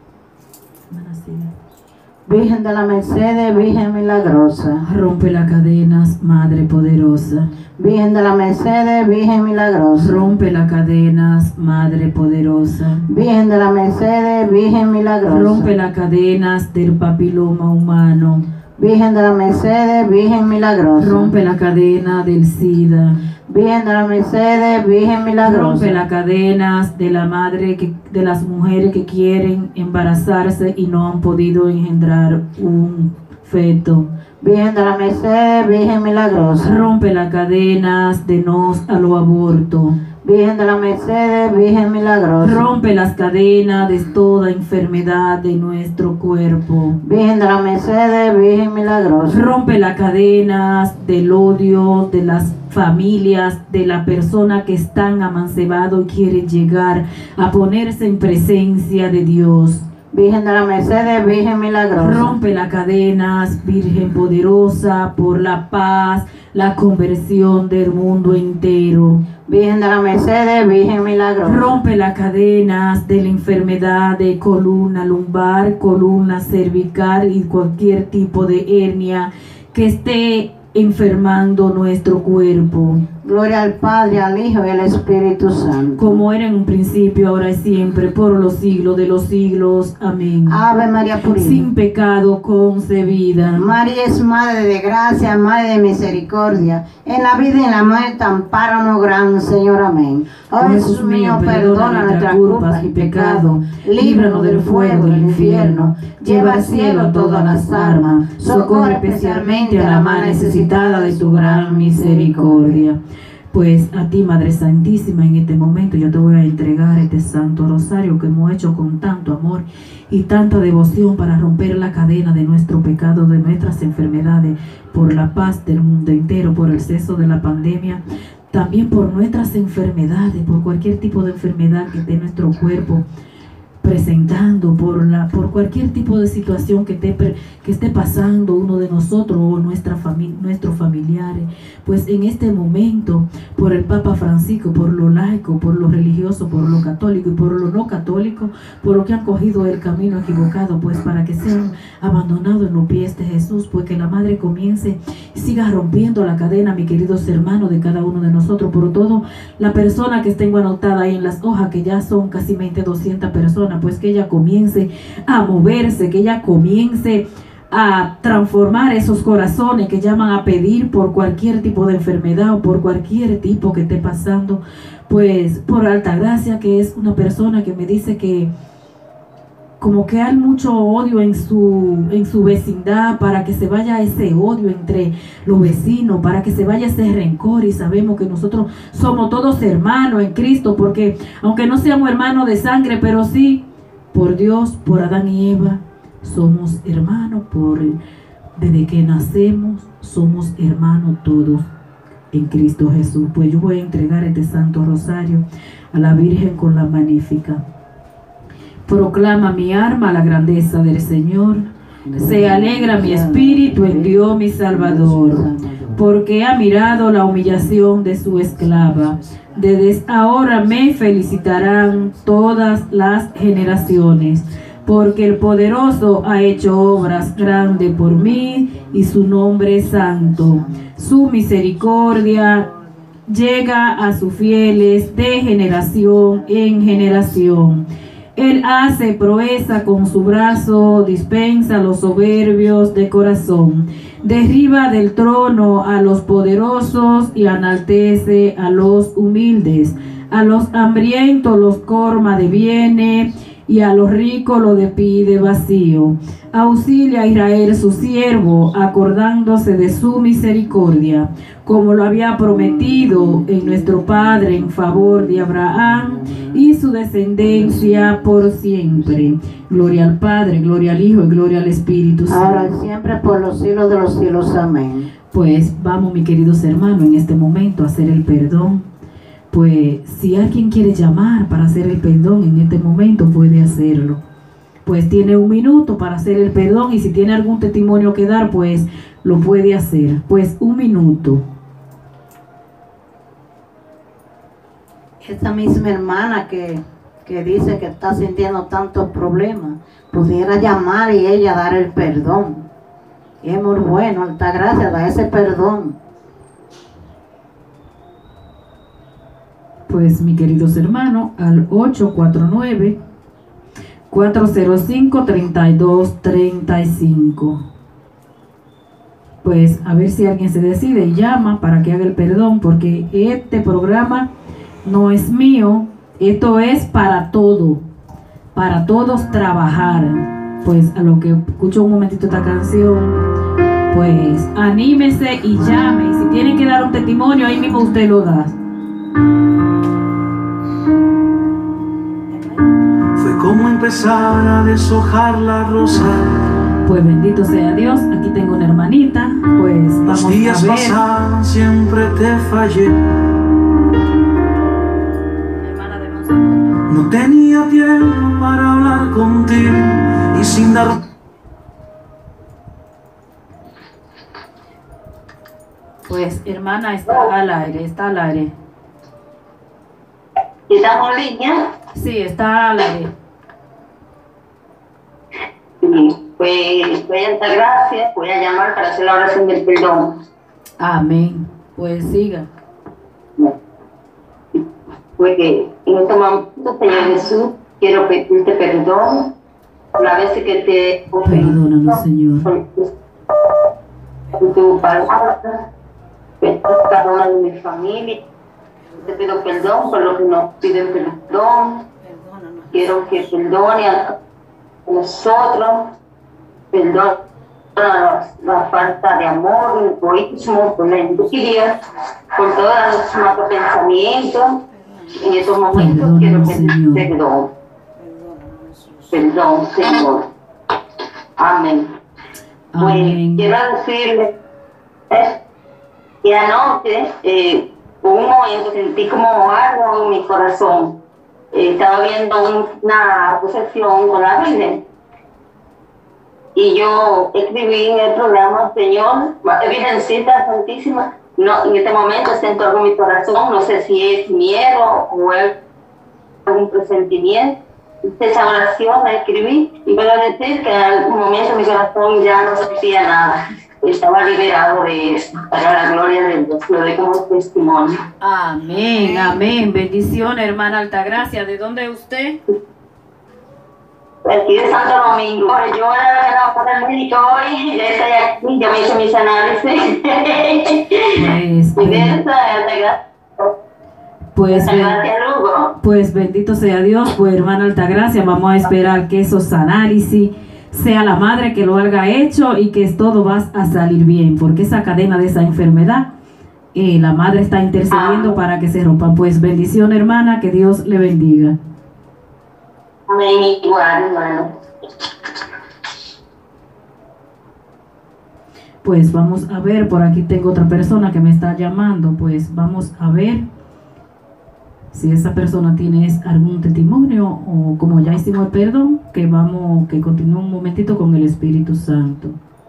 Virgen de la Mercedes, Virgen milagrosa. Rompe las cadenas, Madre poderosa. Virgen de la Mercedes, Virgen milagrosa. Rompe las cadenas, Madre poderosa. Virgen de la Mercedes, Virgen milagrosa. Rompe las cadenas del papiloma humano. Virgen de la Mercedes, Virgen milagrosa. Rompe la cadena del SIDA. Virgen de la Mercedes, Virgen milagrosa. Rompe las cadenas de la madre que, de las mujeres que quieren embarazarse y no han podido engendrar un feto. Virgen de la Mercedes, Virgen milagrosa. Rompe las cadenas de no a los abortos. Virgen de la Mercedes, Virgen milagrosa. Rompe las cadenas de toda enfermedad de nuestro cuerpo. Virgen de la Mercedes, Virgen milagrosa. Rompe las cadenas del odio de las familias, de las personas que están amancebados y quieren llegar a ponerse en presencia de Dios. Virgen de la Mercedes, Virgen milagrosa. Rompe las cadenas, Virgen poderosa, por la paz, la conversión del mundo entero. Virgen de la Mercedes, Virgen milagrosa. Rompe las cadenas de la enfermedad de columna lumbar, columna cervical y cualquier tipo de hernia que esté enfermando nuestro cuerpo. Gloria al Padre, al Hijo y al Espíritu Santo. Como era en un principio, ahora y siempre, por los siglos de los siglos. Amén. Ave María Purísima, sin pecado concebida. María es Madre de gracia, Madre de misericordia. En la vida y en la muerte, ampáranos, gran Señor. Amén. Oh Jesús mío, perdona nuestras culpas y pecados. Líbranos del fuego del infierno. Lleva al cielo todas las almas. Socorre especialmente a la más necesitada de tu gran misericordia. Pues a ti, Madre Santísima, en este momento yo te voy a entregar este Santo Rosario que hemos hecho con tanto amor y tanta devoción para romper la cadena de nuestro pecado, de nuestras enfermedades, por la paz del mundo entero, por el cese de la pandemia, también por nuestras enfermedades, por cualquier tipo de enfermedad que esté en nuestro cuerpo presentando, por la por cualquier tipo de situación que esté, que esté pasando uno de nosotros o nuestra familia, nuestros familiares. Pues en este momento, por el Papa Francisco, por lo laico, por lo religioso, por lo católico y por lo no católico, por lo que han cogido el camino equivocado, pues para que sean abandonados en los pies de Jesús, pues que la Madre comience y siga rompiendo la cadena, mis queridos hermanos, de cada uno de nosotros, por todo la persona que tengo anotada ahí en las hojas, que ya son casi doscientas personas, pues que ella comience a moverse, que ella comience a transformar esos corazones que llaman a pedir por cualquier tipo de enfermedad o por cualquier tipo que esté pasando. Pues por Altagracia, que es una persona que me dice que como que hay mucho odio en su, en su vecindad, para que se vaya ese odio entre los vecinos, para que se vaya ese rencor, y sabemos que nosotros somos todos hermanos en Cristo, porque aunque no seamos hermanos de sangre, pero sí por Dios, por Adán y Eva, somos hermanos, por, desde que nacemos somos hermanos todos en Cristo Jesús. Pues yo voy a entregar este Santo Rosario a la Virgen con la Magnífica. Proclama mi alma la grandeza del Señor, se alegra mi espíritu en Dios mi Salvador, porque ha mirado la humillación de su esclava. Desde ahora me felicitarán todas las generaciones, porque el poderoso ha hecho obras grandes por mí y su nombre es santo. Su misericordia llega a sus fieles de generación en generación. Él hace proeza con su brazo, dispensa a los soberbios de corazón, derriba del trono a los poderosos y enaltece a los humildes. A los hambrientos los colma de bienes y a los ricos lo despide vacío. Auxilia a Israel su siervo, acordándose de su misericordia, como lo había prometido en nuestro Padre en favor de Abraham y su descendencia por siempre. Gloria al Padre, gloria al Hijo y gloria al Espíritu Santo. Ahora y siempre por los siglos de los siglos. Amén. Pues vamos, mis queridos hermanos, en este momento a hacer el perdón. Pues si alguien quiere llamar para hacer el perdón en este momento, puede hacerlo. Pues tiene un minuto para hacer el perdón, y si tiene algún testimonio que dar, pues lo puede hacer. Pues un minuto. Esta misma hermana que, que dice que está sintiendo tantos problemas, pudiera llamar y ella dar el perdón. Y es muy bueno, Altagracia, da ese perdón. Pues, mis queridos hermanos, al ocho cuatro nueve, cuatro cero cinco, tres dos tres cinco. Pues a ver si alguien se decide y llama para que haga el perdón, porque este programa no es mío, esto es para todo, para todos trabajar. Pues a lo que escucho un momentito esta canción, pues anímese y llame, y si tienen que dar un testimonio, ahí mismo usted lo da. Fue como empezar a deshojar la rosa. Pues bendito sea Dios, aquí tengo una hermanita, pues vamos Los días a ver. pasaron, siempre te fallé. Hermana, deme un segundo. No tenía tiempo para hablar contigo y sin dar. Pues hermana, está al aire, está al aire. ¿Estamos en línea? Sí, está al aire. Sí, pues voy a dar gracias, voy a llamar para hacer la oración del perdón. Amén. Pues siga. Pues que en este momento, Señor Jesús, quiero pedirte perdón por las veces que te Perdónanos, Señor. Por tu palabra, por cada una de mi familia. Te pido perdón por lo que nos piden perdón. Quiero que perdone a nosotros, perdona la, la falta de amor, el egoísmo, por la envidia, por todos los malos pensamientos. En estos momentos Perdónanos, quiero pedir Señor. perdón. Perdón, Señor. Amén. Amén. Pues quiero decirle eh, que anoche, eh, por un momento sentí como algo en mi corazón. Eh, estaba viendo un, una procesión con la Virgen. Y yo escribí en el programa, Señor, Virgencita Santísima, no, en este momento siento algo en mi corazón, no sé si es miedo o es algún presentimiento. Esa oración la escribí y puedo decir que en algún momento mi corazón ya no sentía nada. Estaba liberado de eso, para la gloria de Dios, lo doy como testimonio. Amén, amén. Bendición, hermana Altagracia. ¿De dónde es usted? Aquí de Santo Domingo. Yo era la que no para el médico hoy, ya estoy aquí, ya me hice mis análisis. Pues, Y de esa, Altagracia. pues, ben- Altagracia Lugo. pues bendito sea Dios, pues hermana Altagracia, vamos a esperar que esos análisis sea la madre que lo haya hecho y que todo va a salir bien, porque esa cadena de esa enfermedad, eh, la madre está intercediendo Ah. para que se rompan. Pues bendición, hermana, que Dios le bendiga. Amén, igual, hermano. Pues vamos a ver, por aquí tengo otra persona que me está llamando, pues vamos a ver si esa persona tiene algún testimonio o como ya hicimos el perdón, que vamos, que continúe un momentito con el Espíritu Santo.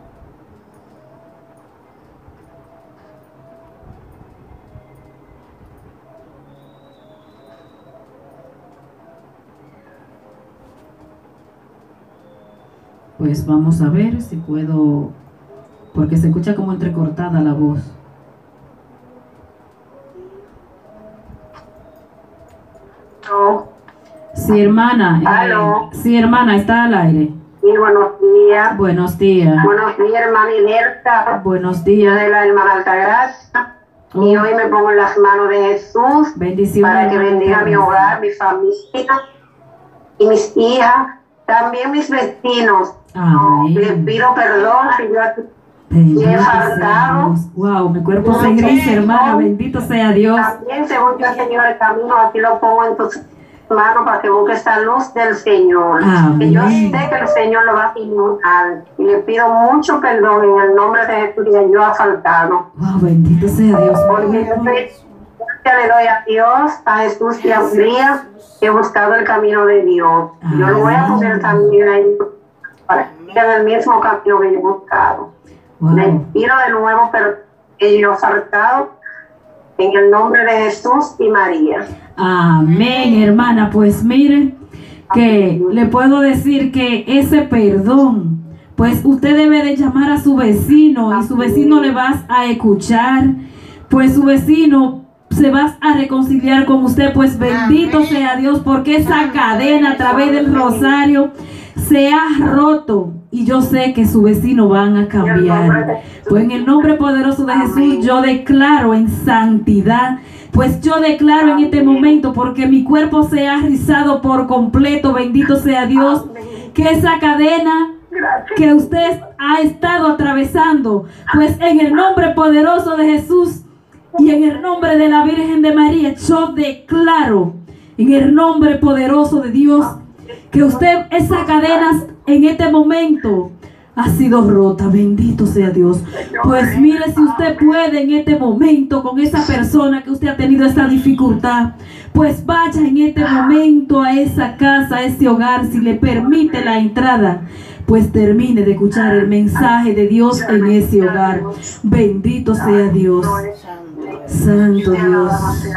Pues vamos a ver si puedo, porque se escucha como entrecortada la voz. No. Sí, hermana. eh, Aló. sí, hermana, está al aire. Y buenos días. Buenos días. Buenos días, hermana Inerta. Buenos Yo días. de la hermana Altagracia. Y Oh, hoy me pongo en las manos de Jesús bendiciones. para que hermana bendiga mi Altagracia. hogar, mi familia. y mis hijas, también mis vecinos. Amén. Les pido perdón si yo Bendito he sea faltado. Dios. Wow, mi cuerpo se engrisa, hermana. Bendito sea Dios. También, según yo, Señor, el camino aquí lo pongo en tus manos para que busque esta luz del Señor. Amén. Que yo sé que el Señor lo va a iluminar. Y le pido mucho perdón en el nombre de Jesús que yo he faltado. Wow, bendito sea Dios. Porque yo estoy- gracias le doy a Dios, a Jesús y a María, que he buscado el camino de Dios. Yo lo voy a poner también ahí para que sigan el mismo camino que yo he buscado. Le Wow. pido de nuevo, pero que yo he faltado en el nombre de Jesús y María. Amén, hermana. Pues mire que le puedo decir que ese perdón, pues usted debe de llamar a su vecino y su vecino le vas a escuchar, pues su vecino se va a reconciliar con usted, pues bendito sea Dios, porque esa cadena a través del rosario se ha roto y yo sé que su vecino van a cambiar. Pues en el nombre poderoso de Jesús yo declaro en santidad, pues yo declaro en este momento, porque mi cuerpo se ha rizado por completo, bendito sea Dios, que esa cadena que usted ha estado atravesando, pues en el nombre poderoso de Jesús y en el nombre de la Virgen de María, yo declaro en el nombre poderoso de Dios que usted, esa cadena en este momento ha sido rota, bendito sea Dios. Pues mire, si usted puede en este momento con esa persona que usted ha tenido esa dificultad, pues vaya en este momento a esa casa, a ese hogar, si le permite la entrada, pues termine de escuchar el mensaje de Dios en ese hogar. Bendito sea Dios, santo Dios.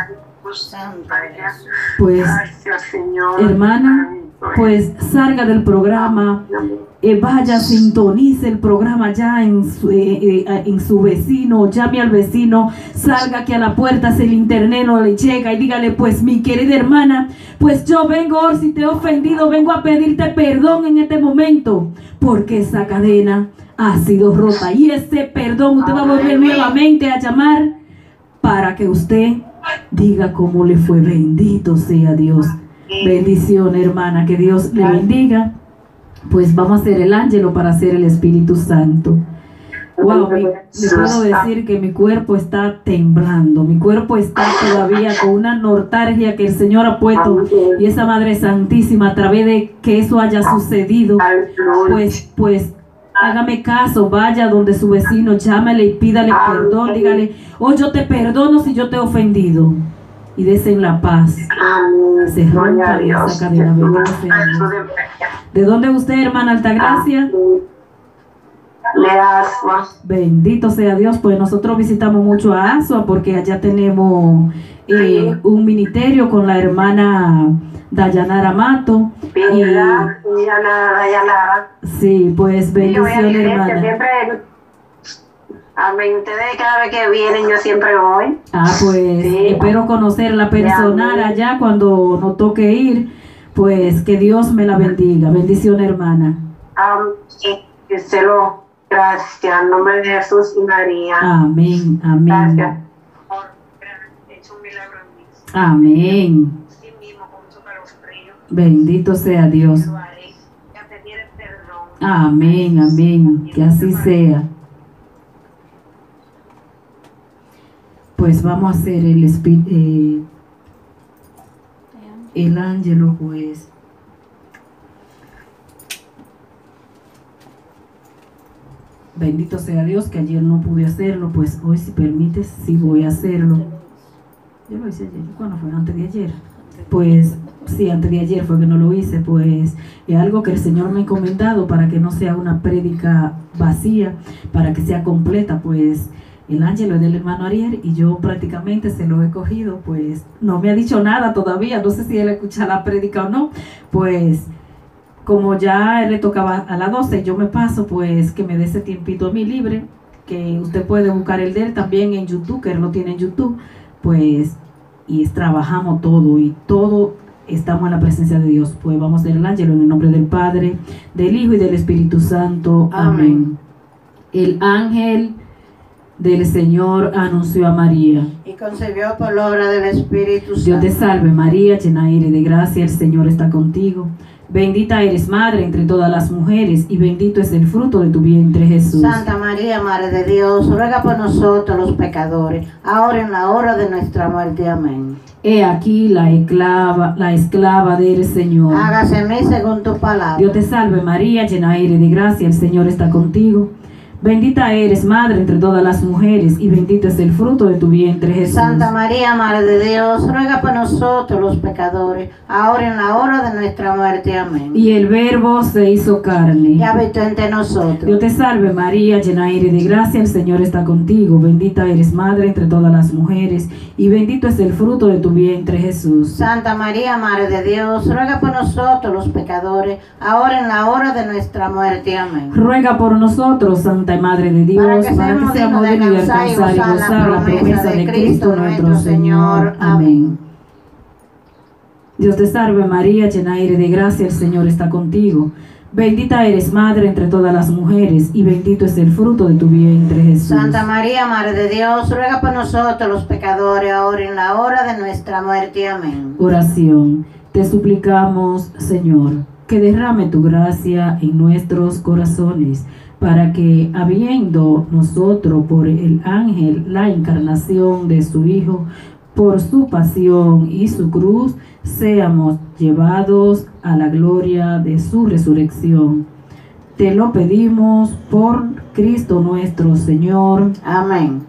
Pues hermana, pues salga del programa, eh, vaya, sintonice el programa ya en su, eh, eh, en su vecino, llame al vecino, salga aquí a la puerta, si el internet no le llega, y dígale, pues mi querida hermana, pues yo vengo, or, si te he ofendido, vengo a pedirte perdón en este momento, porque esa cadena ha sido rota, y ese perdón usted va a volver nuevamente a llamar para que usted diga cómo le fue. Bendito sea Dios. Bendición, hermana, que Dios le bendiga. Pues vamos a hacer el ángelo para hacer el Espíritu Santo. Wow, mi, le puedo decir que mi cuerpo está temblando, mi cuerpo está todavía con una nostalgia que el Señor ha puesto, y esa Madre Santísima, a través de que eso haya sucedido, pues, pues hágame caso, vaya donde su vecino, llámale y pídale perdón, dígale, oh, yo te perdono si yo te he ofendido, y desen la paz. Se rompa esa cadena. Bendito sea Dios. ¿De dónde usted, hermana Altagracia? De Asua. Bendito sea Dios. Pues nosotros visitamos mucho a Asua porque allá tenemos eh, un ministerio con la hermana Dayanara Mato. Y, sí, pues bendición, hermana. Siempre, amén. Ustedes cada vez que vienen yo siempre voy. Ah, pues sí, espero conocerla personal allá cuando nos toque ir. Pues que Dios me la bendiga. Bendición, hermana. Amén. Que se lo gracias en nombre de Jesús y María. Amén, amén. Gracias por haber hecho un milagro en mí. Amén. Sí mismo, con mucho calofrío. Bendito sea Dios. Lo haré. Ya pediré perdón. Amén, amén. Que así sea. Pues vamos a hacer el espíritu, eh, el ángelo, pues. Bendito sea Dios, que ayer no pude hacerlo, pues hoy, si permites, sí voy a hacerlo. Yo lo hice ayer. ¿Cuándo fue? Antes de ayer. Pues sí, antes de ayer fue que no lo hice, pues es algo que el Señor me ha encomendado para que no sea una prédica vacía, para que sea completa. Pues el ángel es del hermano Ariel y yo prácticamente se lo he cogido, pues no me ha dicho nada todavía, no sé si él escucha la prédica o no. Pues como ya él le tocaba a las doce, yo me paso, pues que me dé ese tiempito a mí libre, que usted puede buscar el de él también en YouTube, que él lo tiene en YouTube, pues, y trabajamos todo, y todo estamos en la presencia de Dios. Pues vamos a hacer el ángel en el nombre del Padre, del Hijo y del Espíritu Santo. Amén. Amén. El ángel del Señor anunció a María. Y concebió por la obra del Espíritu Santo. Dios te salve María, llena eres de gracia, el Señor está contigo. Bendita eres madre entre todas las mujeres y bendito es el fruto de tu vientre Jesús. Santa María, Madre de Dios, ruega por nosotros los pecadores, ahora en la hora de nuestra muerte. Amén. He aquí la esclava, la esclava del Señor. Hágase en mí según tu palabra. Dios te salve María, llena eres de gracia, el Señor está contigo. Bendita eres, madre entre todas las mujeres, y bendito es el fruto de tu vientre, Jesús. Santa María, Madre de Dios, ruega por nosotros los pecadores, ahora en la hora de nuestra muerte. Amén. Y el Verbo se hizo carne y habitó entre nosotros. Dios te salve María, llena eres de gracia, el Señor está contigo. Bendita eres, madre entre todas las mujeres, y bendito es el fruto de tu vientre, Jesús. Santa María, Madre de Dios, ruega por nosotros los pecadores, ahora en la hora de nuestra muerte. Amén. Ruega por nosotros, Santa Madre de Dios, para que seamos dignos de alcanzar y gozar la promesa de Cristo nuestro Señor. Amén. Dios te salve María, llena eres de gracia, el Señor está contigo. Bendita eres, madre entre todas las mujeres, y bendito es el fruto de tu vientre, Jesús. Santa María, Madre de Dios, ruega por nosotros los pecadores, ahora en la hora de nuestra muerte. Amén. Oración. Te suplicamos, Señor, que derrame tu gracia en nuestros corazones, para que, habiendo nosotros por el ángel la encarnación de su Hijo, por su pasión y su cruz, seamos llevados a la gloria de su resurrección. Te lo pedimos por Cristo nuestro Señor. Amén.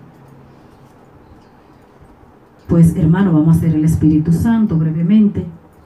Pues, hermano, vamos a hacer el Espíritu Santo brevemente.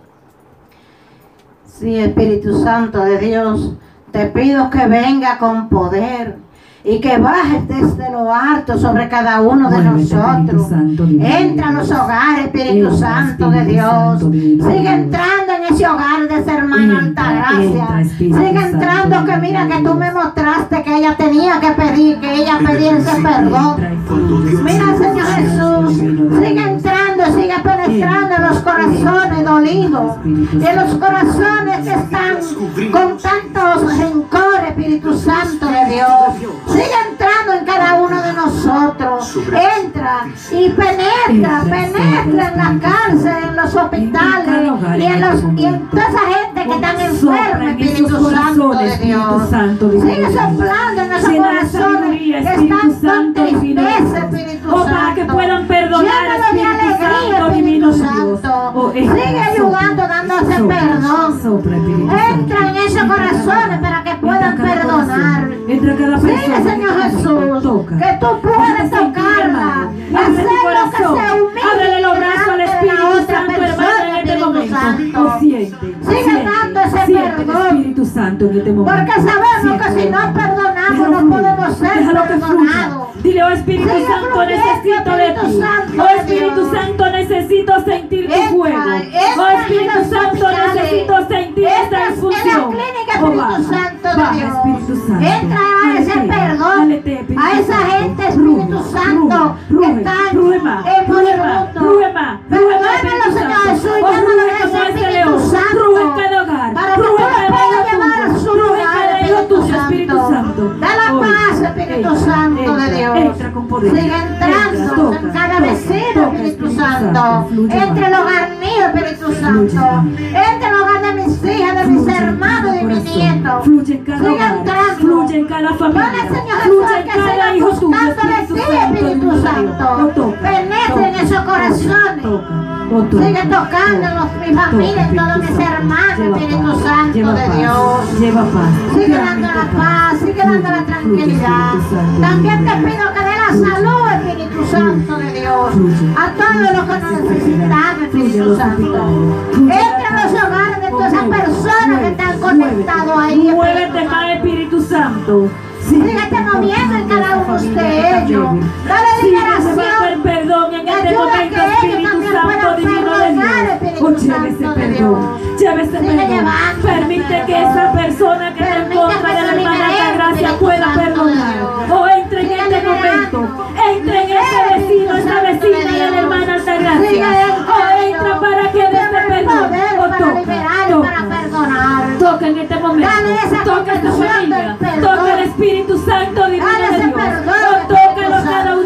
Sí, Espíritu Santo de Dios, te pido que venga con poder y que bajes desde lo alto sobre cada uno de Muévete, nosotros. Santo, Entra en los hogares, Espíritu Entra, Santo de Espíritu Dios. Santo, divino Sigue Dios. entrando en ese hogar de esa hermana Entra, Altagracia. entra, Espíritu Sigue Santo, entrando, que mira que tú me mostraste que ella tenía que pedir, que ella pidiese perdón. Entra y fluye. Mira, Señor Jesús, sigue entrando, sigue penetrando en los corazones dolidos, en los corazones que están con tantos rencores, Espíritu Santo de Dios. Sigue entrando en cada uno de nosotros. Entra y penetra, penetra en la cárcel, en los hospitales y en, los, y en toda esa gente que están enferma, Espíritu Santo de Dios. Sigue soplando en esos corazones que están con tristeza, Espíritu Santo. O para que puedan perdonar, Llénalo de Espíritu alegría, Santo, divino Espíritu Dios. Santo. Oh, entra, Sigue ayudando, dándose sopla, perdón. sopla, Espíritu Entra Santo. en esos Entra corazones cada- para que entra puedan cada perdonar. corazón. Entra cada Sigue, persona. Señor Jesús, Toca. que tú puedes Déjate sentir, tocarla, hermano. hacer Ábrele tu lo que corazón. se humille Ábrele los brazos al delante de la Espíritu otra Santo, persona, hermano, en este Espíritu momento. Santo. Oh, siente, Sigue siente, dando ese siente el perdón. Espíritu Santo en este momento. Porque sabemos que si no Siente, perdonamos déjalo no fluir, podemos ser déjalo que fluya. perdonados. Dile, oh Espíritu Sigue Santo, fluyendo, necesito de Espíritu ti. Santo Oh de Espíritu Dios. Santo, necesito sentir tu Entra, fuego. entra Oh en Espíritu los Santo, hospitales. necesito sentir esta Entra en la infusión. clínica, Oh, Espíritu baja, Santo de baja, Dios. Espíritu Santo. Entra a ese Aletea, perdón aletea, Espíritu a esa Santo. gente, Espíritu Ruge, Santo, ruge, que están ruge más, en ruge más, mundo. ruge más, ruge más, Perdónalo, Espíritu Señor Santo. Jesús, Oh, llámalo ruge a ese como este Espíritu león, Santo, ruge en cada hogar, para que tú ruge lo en cada puedas hijo llevar a tuyo, su ruge en lugar, cada hijo Espíritu tuyo, Espíritu Santo. Da la Hoy, paz, Espíritu entra, Santo de entra, Dios. entra con poder. Sigue entrando Entra, toca, en cada toca, vecino, toca, Espíritu Espíritu Santo. Santo, fluye Entre más. el hogar mío, Espíritu Santo. más. Entre el hogar de mis hijas, de mis Fluye en hermanos, cada de mis corazón, nietos. fluye en cada Sigue hogar, entrando. fluye en cada familia, Dale, Señor fluye Jesús, en que cada siga hijo tuyo, buscándole Espíritu sí, Santo, Espíritu divino Dios. Santo. Oh, toca, Penetre en toca, esos corazones. toca, oh, toca, Sigue tocando en los- mi familia, en todos mis hermanos, Espíritu Santo de Dios. Lleva paz. Sigue dando la paz, sigue dando la tranquilidad. También te pido que dé la salud, Espíritu Santo de Dios, a todos los que nos necesitan, Espíritu Santo. Entra en los hogares de todas esas personas que están conectados ahí, Muévete Espíritu más, Santo. Espíritu Santo. Síguete moviendo en cada uno de ellos. Dale liberación. El perdón en Y este ayuda a momento, que ellos Espíritu también Santo, puedan divino de perdonar, Dios. Espíritu Oh, lleve ese Santo de perdón. Dios. Lleve ese Sigue perdón. llevando Permite ese que perdón. esa persona que está en Permite contra que de la se hermana libere, Altagracia Espíritu pueda Santo de perdonar. Dios. O entre en Sigue este liberando. momento. Entre en ese vecino, esa vecina de la hermana Sigue Altagracia. O entra para que dé este perdón. poder O para toca, liberar y para toca. perdonar. Toca en este momento. Dale esa Toca esta conversión familia. del perdón. Toca el Espíritu Santo divino Dale de ese Dios. perdón, Oh, Espíritu tócalo a cada Santo.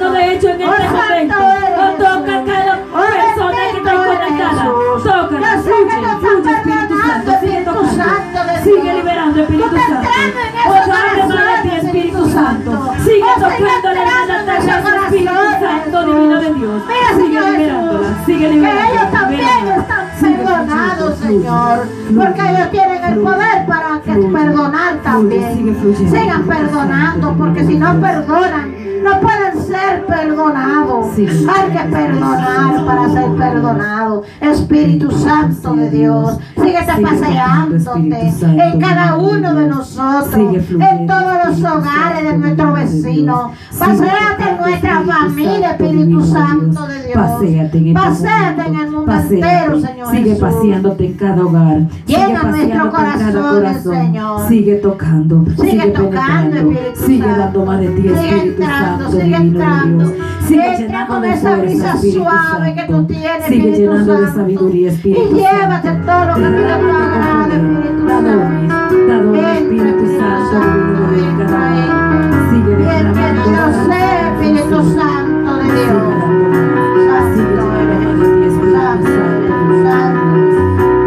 Santo de Dios. Sigue liberando, Espíritu Tú te Santo. entrando en Oh, esos Padre, Madre, corazones, Espíritu Santo. Santo. Sigue Oh, tocando Señor, la hermana entrando en Natasha, esos Espíritu corazones, Santo, Jesús. divino de Dios. Mira, Sigue Señor liberándola, Jesús, sigue que liberándola. ellos también libérala. están Sigue perdonados, fluyendo, Señor, fluye, porque ellos tienen el fluye, poder para que fluye, perdonar fluye, también. sigue fluyendo. Sigan perdonando, porque si no perdonan, no pueden ser perdonados. Sí. Hay que perdonar para ser perdonado. Espíritu Santo de Dios, síguete Sigue paseándote Espíritu Santo, en cada Divino de uno de Dios. nosotros, Sigue fluyendo, en todos los Espíritu hogares de Santo, nuestros Divino de vecinos. Dios. Sigue Paséate en tocando, nuestra Espíritu familia, Santo, Espíritu Divino de Santo de Dios. Dios. Paséate en este Paséate en momento. el mundo Paséate. entero, Señor Sigue Jesús. paseándote en cada hogar. Sigue Llena nuestros paseándote en cada corazones, corazón. Señor. Sigue tocando. Sigue Sigue tocando, penetrando. Espíritu Sigue Santo. dando más de ti, Sigue Espíritu entrando, Santo, sigue Divino de entrando. Dios. Sigue Entra llenando con de esa fuerza, brisa Espíritu suave que tú Santo. tienes, Sigue Espíritu llenando de Santo. sabiduría, Espíritu Y llévate Santo. todo lo que te Derrámate con agrade, poder. Espíritu Da dones, Santo. da dones, Entra, Espíritu Santo, Divino de Dios, en cada hogar. Sigue derramando Bienvenido santo, sea, Espíritu Santo de Sigue Dios. dando más. Sigue Santo llenando eres, más de ti, Espíritu Santo Santo, eres, Divino de Santo Dios. eres.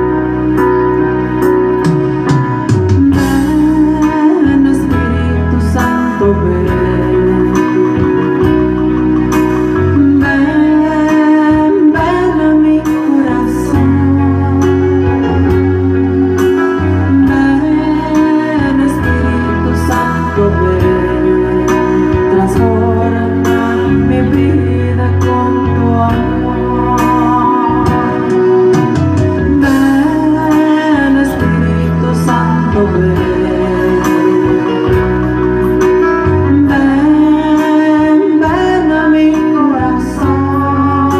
Ven, Espíritu Santo, ven. Ven, ven a mi corazón. Ven, Espíritu Santo, ven. Transforma mi vida con tu amor. Ven, Espíritu Santo, ven. Ven, ven a mi corazón.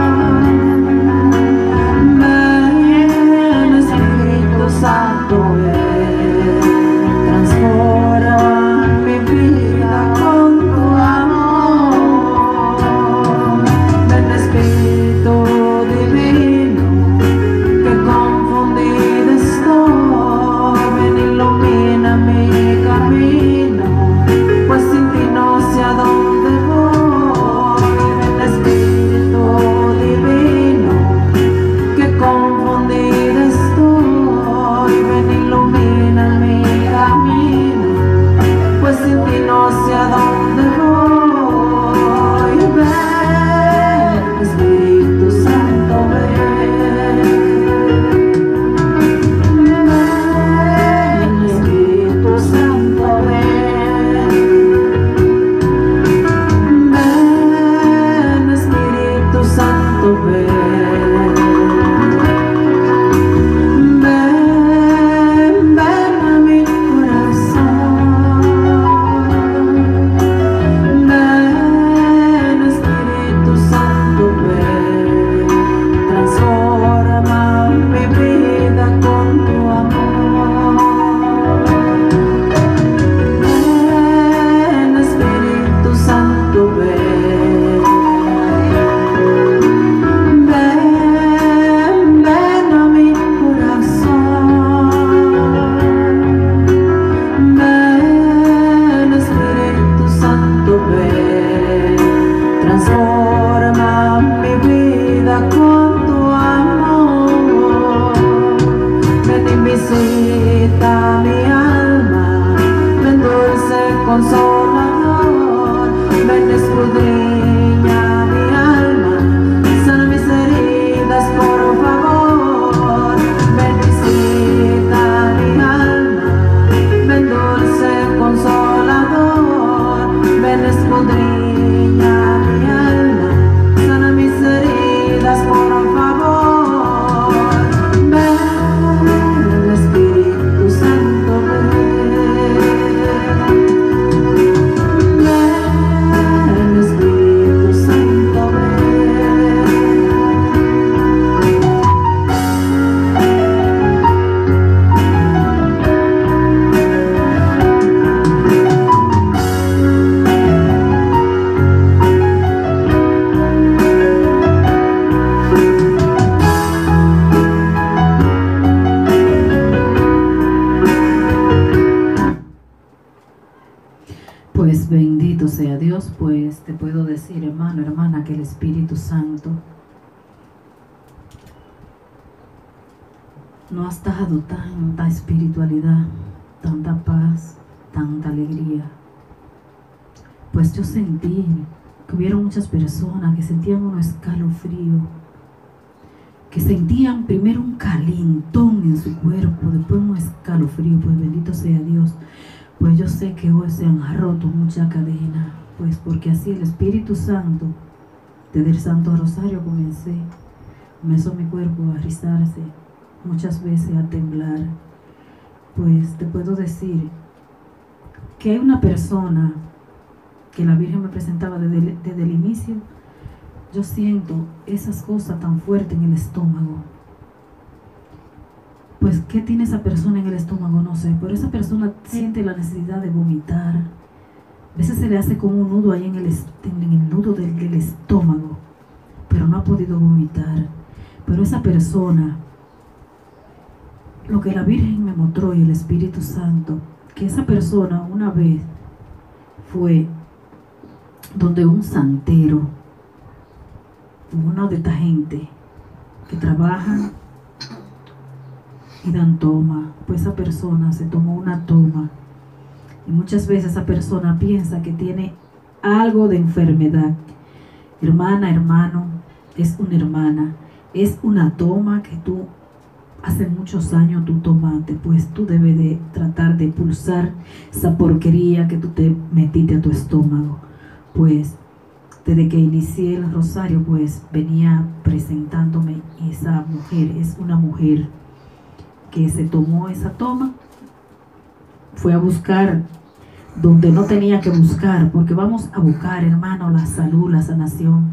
Ven, Espíritu Santo, ven. Transforma mi vida con tu amor. Ven, Espíritu Divino, que confundida estoy. Ven, ilumina mi camino, pues sin ti no sé a dónde voy. Ven, Espíritu Divino, que confundida estoy. Ven, ilumina mi camino, pues sin ti no sé a dónde voy. Ven, Espíritu Santo, ven. Ven, Espíritu Santo, ven. Ven, Espíritu Santo, ven. Ven, ven a mi corazón. Ven, Espíritu Santo, ven. Transforma mi vida con tu amor. Ven, Espíritu Santo, ven. Ven, ven a mi corazón. Ven, Espíritu Santo, ven. Transforma mi vida con tu amor. Ven y visita mi alma, ven dulce consolador. Ven, escudriña mi alma, sana mis heridas, por favor. Ven, visita mi alma, ven dulce consolador. Ven, escudriña mi alma, sana mis heridas, por favor. Ven, Espíritu Santo, ven. Ven, Espíritu Santo, ven. Pues bendito sea Dios, pues te puedo decir, hermano, hermana, que el Espíritu Santo no has dado tanta espiritualidad, tanta paz, tanta alegría. Pues yo sentí que hubieron muchas personas que sentían un escalofrío, que sentían primero un calentón en su cuerpo, después un escalofrío. Pues bendito sea Dios, pues yo sé que hoy se han roto mucha cadena, pues porque así el Espíritu Santo, desde el Santo Rosario comencé, comenzó mi cuerpo a rizarse, muchas veces a temblar. Pues te puedo decir que hay una persona que la Virgen me presentaba desde el, desde el inicio. Yo siento esas cosas tan fuertes en el estómago. Pues, ¿qué tiene esa persona en el estómago? No sé, pero esa persona siente la necesidad de vomitar. A veces se le hace como un nudo ahí en el, en el nudo del, del estómago, pero no ha podido vomitar. Pero esa persona, lo que la Virgen me mostró y el Espíritu Santo, que esa persona una vez fue donde un santero, una de esta gente que trabaja y dan toma. Pues esa persona se tomó una toma y muchas veces esa persona piensa que tiene algo de enfermedad. Hermana, hermano, es una hermana, es una toma que tú hace muchos años tú tomaste. Pues tú debes de tratar de expulsar esa porquería que tú te metiste a tu estómago. Pues desde que inicié el rosario, pues venía presentándome esa mujer. Es una mujer que se tomó esa toma, fue a buscar donde no tenía que buscar, porque vamos a buscar, hermano, la salud, la sanación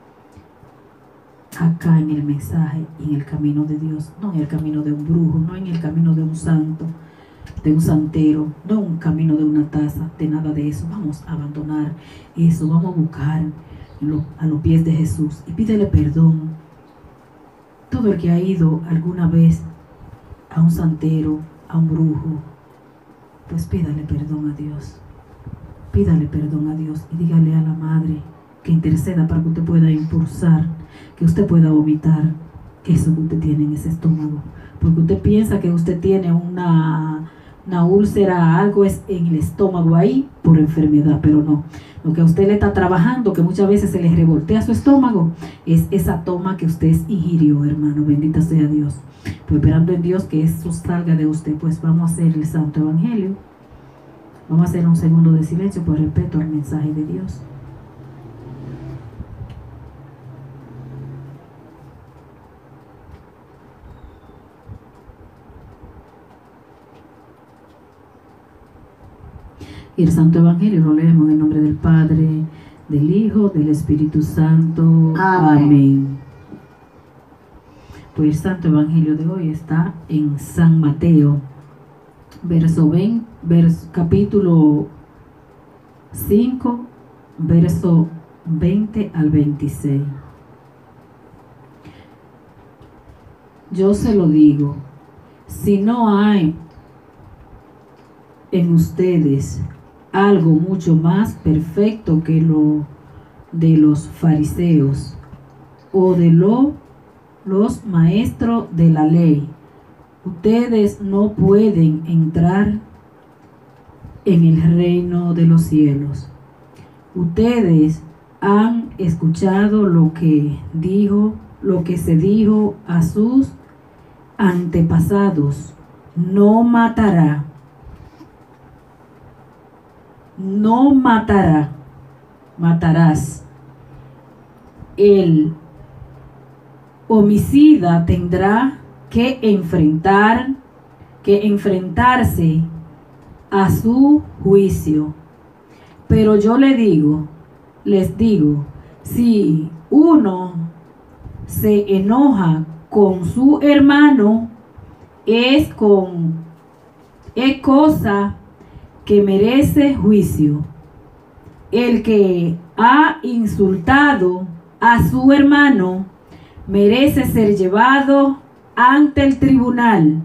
acá en el mensaje y en el camino de Dios, no en el camino de un brujo, no en el camino de un santo, de un santero, no un camino de una taza, de nada de eso. Vamos a abandonar eso, vamos a buscar lo, a los pies de Jesús y pídele perdón. Todo el que ha ido alguna vez a un santero, a un brujo, pues pídale perdón a Dios, pídale perdón a Dios y dígale a la Madre que interceda para que usted pueda impulsar, que usted pueda vomitar eso que usted tiene en ese estómago, porque usted piensa que usted tiene una, una úlcera, algo es en el estómago ahí por enfermedad, pero no. Lo que a usted le está trabajando, que muchas veces se le revoltea su estómago, es esa toma que usted ingirió, hermano. Bendito sea Dios. Pues esperando en Dios que eso salga de usted, pues vamos a hacer el Santo Evangelio. Vamos a hacer un segundo de silencio por respeto al mensaje de Dios. Y el Santo Evangelio lo leemos en el nombre del Padre, del Hijo, del Espíritu Santo. Amén. Amén. Pues el Santo Evangelio de hoy está en San Mateo, verso veinte, verso, capítulo cinco, verso veinte al veintiséis. Yo se lo digo, si no hay en ustedes algo mucho más perfecto que lo de los fariseos o de lo, los maestros de la ley, ustedes no pueden entrar en el reino de los cielos. Ustedes han escuchado lo que dijo, lo que se dijo a sus antepasados: no matará. No matará, matarás. El homicida tendrá que enfrentar, que enfrentarse a su juicio. Pero yo le digo, les digo, si uno se enoja con su hermano, es con es cosa que merece juicio. El que ha insultado a su hermano merece ser llevado ante el tribunal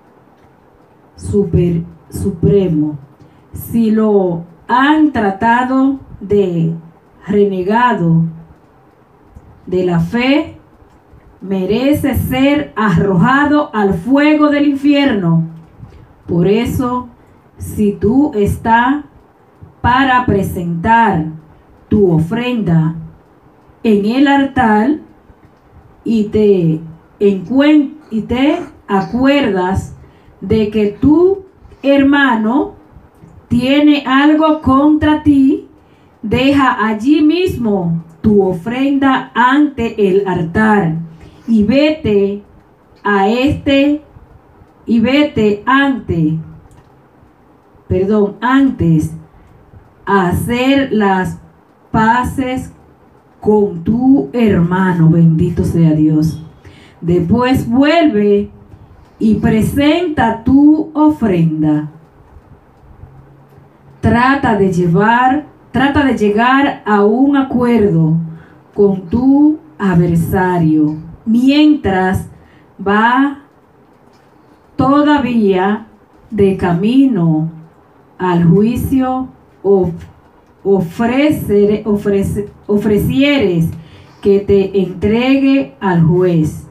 super, supremo. Si lo han tratado de renegado de la fe, merece ser arrojado al fuego del infierno. Por eso, si tú estás para presentar tu ofrenda en el altar y te, encuen- y te acuerdas de que tu hermano tiene algo contra ti, deja allí mismo tu ofrenda ante el altar y vete a este y vete ante, perdón, antes a hacer las paces con tu hermano, bendito sea Dios. Después vuelve y presenta tu ofrenda. Trata de llevar, trata de llegar a un acuerdo con tu adversario mientras va todavía de camino al juicio o ofrecer, ofrece, ofrecieres que te entregue al juez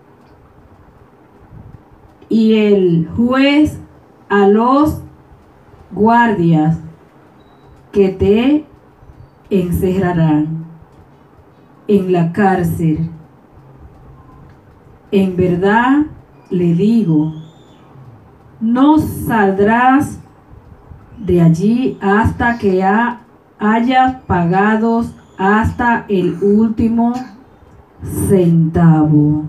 y el juez a los guardias que te encerrarán en la cárcel. En verdad le digo, no saldrás de allí hasta que ha, hayas pagado hasta el último centavo.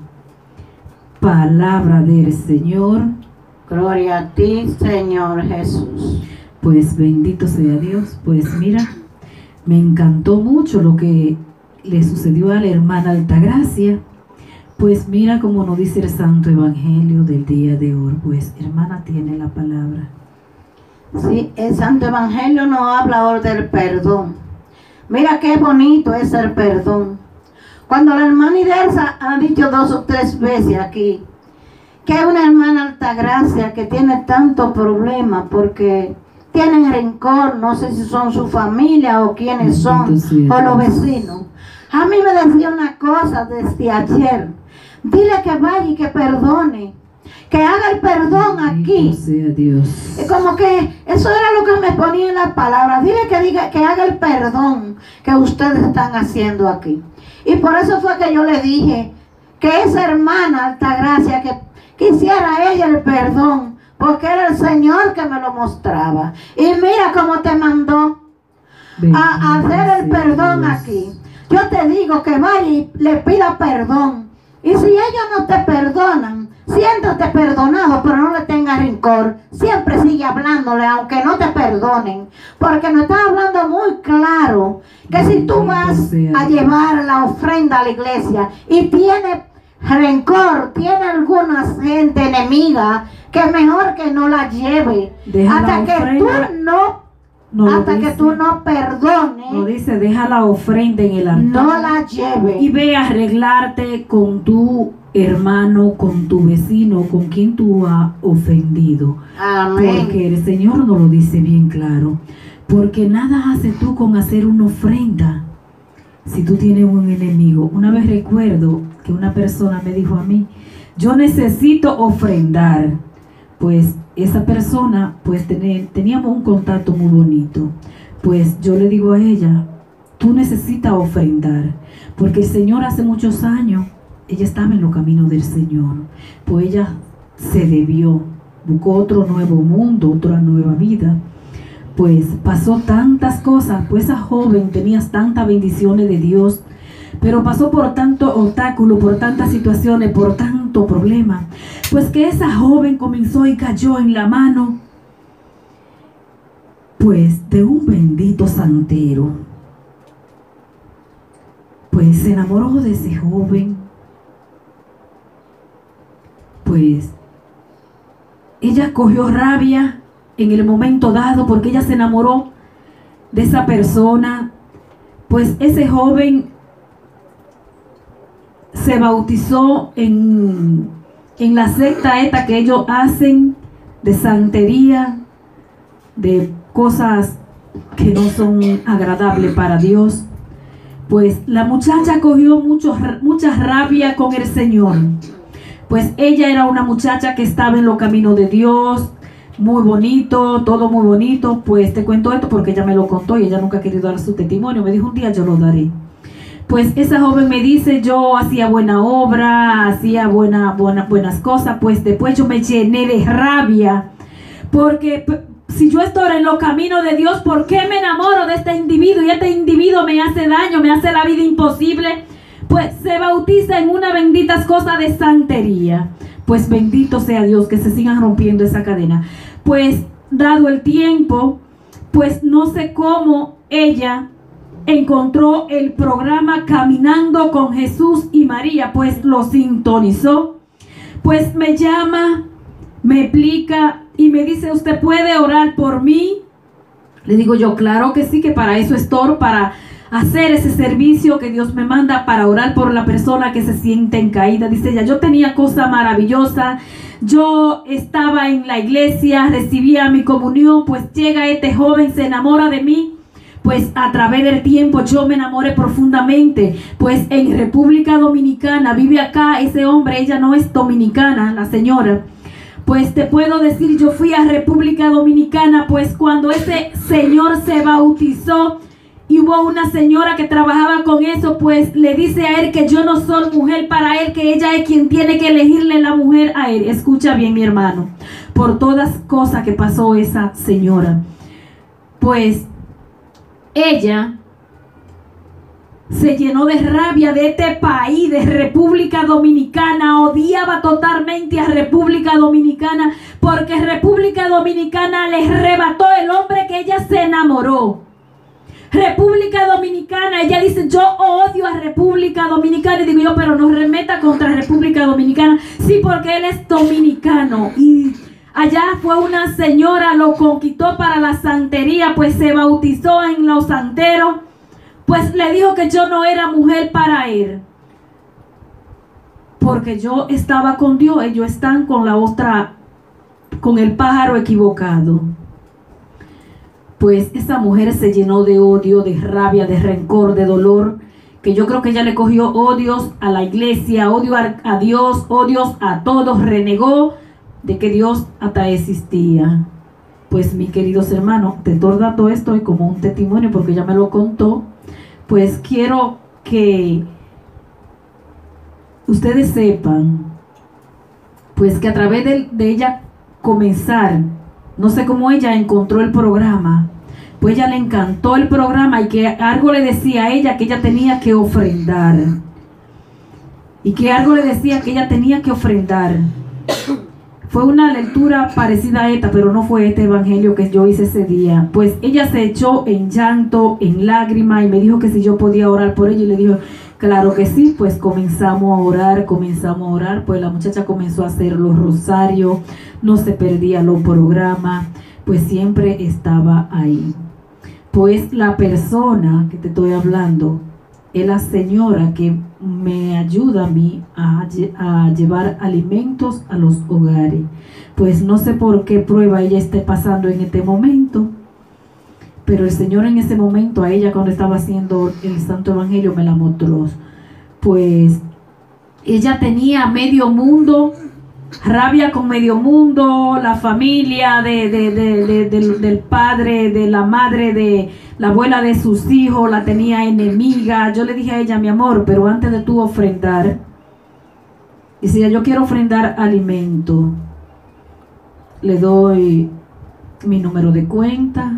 Palabra del Señor. Gloria a ti, Señor Jesús. Pues bendito sea Dios. Pues mira, me encantó mucho lo que le sucedió a la hermana Altagracia. Pues mira como nos dice el Santo Evangelio del día de hoy. Pues hermana tiene la palabra. Sí, el Santo Evangelio nos habla hoy del perdón. Mira qué bonito es el perdón. Cuando la hermana Idelsa ha dicho dos o tres veces aquí que es una hermana Altagracia que tiene tantos problemas porque tienen rencor, no sé si son su familia o quiénes son, o los vecinos. A mí me decía una cosa desde ayer: dile que vaya y que perdone, que haga el perdón aquí. Sea Dios. Y como que eso era lo que me ponía en la palabra. Dile que diga, que haga el perdón que ustedes están haciendo aquí. Y por eso fue que yo le dije que esa hermana Altagracia, que quisiera ella el perdón, porque era el Señor que me lo mostraba. Y mira cómo te mandó a, a hacer el perdón aquí. Yo te digo que vaya y le pida perdón. Y si ellos no te perdonan, siéntate perdonado, pero no le tengas rencor. Siempre sigue hablándole, aunque no te perdonen. Porque nos está hablando muy claro que si tú vas a llevar la ofrenda a la iglesia y tiene rencor, tiene alguna gente enemiga, que mejor que no la lleve. Deja hasta la que ofrenda. tú no No hasta dice, que tú no perdones, no dice, deja la ofrenda en el altar. no la lleve. Y ve a arreglarte con tu hermano, con tu vecino, con quien tú has ofendido. Amén. Porque el Señor nos lo dice bien claro. Porque nada haces tú con hacer una ofrenda si tú tienes un enemigo. Una vez recuerdo que una persona me dijo a mí, yo necesito ofrendar. Pues esa persona, pues ten, teníamos un contacto muy bonito. Pues yo le digo a ella, tú necesitas ofrendar, porque el Señor hace muchos años, ella estaba en los caminos del Señor, pues ella se debió, buscó otro nuevo mundo, otra nueva vida. Pues pasó tantas cosas, pues esa joven tenía tantas bendiciones de Dios, pero pasó por tantos obstáculos, por tantas situaciones, por tanto problema, pues que esa joven comenzó y cayó en la mano, pues de un bendito santero. Pues se enamoró de ese joven. Pues ella cogió rabia en el momento dado porque ella se enamoró de esa persona. Pues ese joven se bautizó en, en la secta esta que ellos hacen de santería, de cosas que no son agradables para Dios. Pues la muchacha cogió mucho, mucha rabia con el Señor. Pues ella era una muchacha que estaba en los caminos de Dios, muy bonito, todo muy bonito. Pues te cuento esto porque ella me lo contó y ella nunca ha querido dar su testimonio. Me dijo, un día yo lo daré. Pues esa joven me dice, yo hacía buena obra, hacía buena, buena, buenas cosas. Pues después yo me llené de rabia, porque si yo estoy en los caminos de Dios, ¿por qué me enamoro de este individuo? Y este individuo me hace daño, me hace la vida imposible. Pues se bautiza en una bendita cosa de santería. Pues bendito sea Dios, que se sigan rompiendo esa cadena. Pues dado el tiempo, pues no sé cómo ella encontró el programa Caminando con Jesús y María, pues lo sintonizó. Pues me llama, me explica y me dice, ¿usted puede orar por mí? Le digo yo, claro que sí, que para eso estoy, para hacer ese servicio que Dios me manda, para orar por la persona que se siente en caída. Dice ella, yo tenía cosa maravillosa, yo estaba en la iglesia, recibía mi comunión, pues llega este joven, se enamora de mí. Pues a través del tiempo yo me enamoré profundamente. Pues en República Dominicana, vive acá ese hombre, ella no es dominicana, la señora. Pues te puedo decir, yo fui a República Dominicana, pues cuando ese señor se bautizó y hubo una señora que trabajaba con eso, pues le dice a él que yo no soy mujer para él, que ella es quien tiene que elegirle la mujer a él. Escucha bien, mi hermano, por todas cosas que pasó esa señora. Pues ella se llenó de rabia de este país, de República Dominicana. Odiaba totalmente a República Dominicana, porque República Dominicana les arrebató el hombre que ella se enamoró. República Dominicana, ella dice, yo odio a República Dominicana. Y digo yo, pero no remeta contra República Dominicana. Sí, porque él es dominicano. Y allá fue una señora, lo conquistó para la santería, pues se bautizó en los santeros. Pues le dijo que yo no era mujer para él, porque yo estaba con Dios, ellos están con la otra, con el pájaro equivocado. Pues esa mujer se llenó de odio, de rabia, de rencor, de dolor, que yo creo que ella le cogió odios a la iglesia, odio a, a Dios, odios a todos, renegó de que Dios hasta existía. Pues mis queridos hermanos, te estoy dando esto y como un testimonio porque ella me lo contó. Pues quiero que ustedes sepan, pues que a través de, de ella comenzar, no sé cómo ella encontró el programa, pues ella le encantó el programa y que algo le decía a ella que ella tenía que ofrendar. Y que algo le decía que ella tenía que ofrendar. Fue una lectura parecida a esta, pero no fue este evangelio que yo hice ese día. Pues ella se echó en llanto, en lágrimas, y me dijo que si yo podía orar por ella. Y le dijo, claro que sí. Pues comenzamos a orar, comenzamos a orar. Pues la muchacha comenzó a hacer los rosarios, no se perdía los programas, pues siempre estaba ahí. Pues la persona que te estoy hablando es la señora que me ayuda a mí a, a llevar alimentos a los hogares. Pues no sé por qué prueba ella esté pasando en este momento, pero el Señor en ese momento a ella, cuando estaba haciendo el Santo Evangelio, me la mostró. Pues ella tenía medio mundo, rabia con medio mundo, la familia de, de, de, de, de, del padre, de la madre, de la abuela de sus hijos, la tenía enemiga. Yo le dije a ella, mi amor, pero antes de tú ofrendar, decía, yo quiero ofrendar alimento. Le doy mi número de cuenta.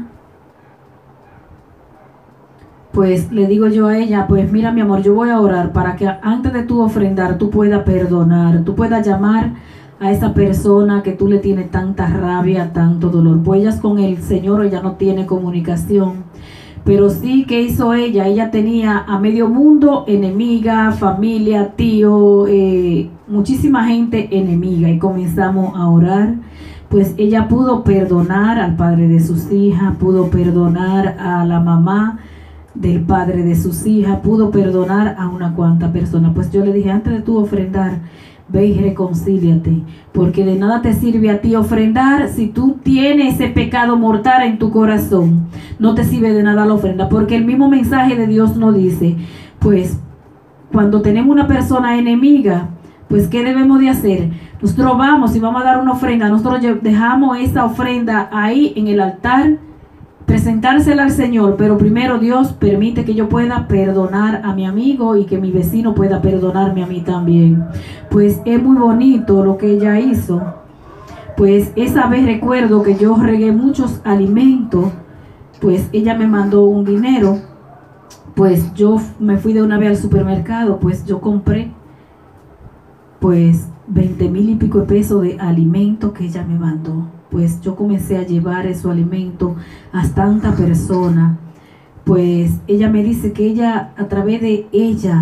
Pues le digo yo a ella, pues mira mi amor, yo voy a orar para que antes de tú ofrendar, tú puedas perdonar, tú puedas llamar a esa persona que tú le tienes tanta rabia, tanto dolor. Pues ella con el Señor, ella no tiene comunicación, pero sí, que hizo ella? Ella tenía a medio mundo enemiga, familia, tío, eh, muchísima gente enemiga, y comenzamos a orar. Pues ella pudo perdonar al padre de sus hijas, pudo perdonar a la mamá del padre de sus hijas, pudo perdonar a una cuanta persona. Pues yo le dije, antes de tú ofrendar, ve y reconcíliate, porque de nada te sirve a ti ofrendar si tú tienes ese pecado mortal en tu corazón. No te sirve de nada la ofrenda, porque el mismo mensaje de Dios nos dice, pues, cuando tenemos una persona enemiga, pues, ¿qué debemos de hacer? Nosotros vamos y vamos a dar una ofrenda, nosotros dejamos esa ofrenda ahí en el altar, presentársela al Señor, pero primero Dios permite que yo pueda perdonar a mi amigo y que mi vecino pueda perdonarme a mí también. Pues es muy bonito lo que ella hizo. Pues esa vez recuerdo que yo regué muchos alimentos, pues ella me mandó un dinero, pues yo me fui de una vez al supermercado, pues yo compré pues veinte mil y pico de pesos de alimentos que ella me mandó. Pues yo comencé a llevar esos alimentos a tanta persona. Pues ella me dice que ella, a través de ella,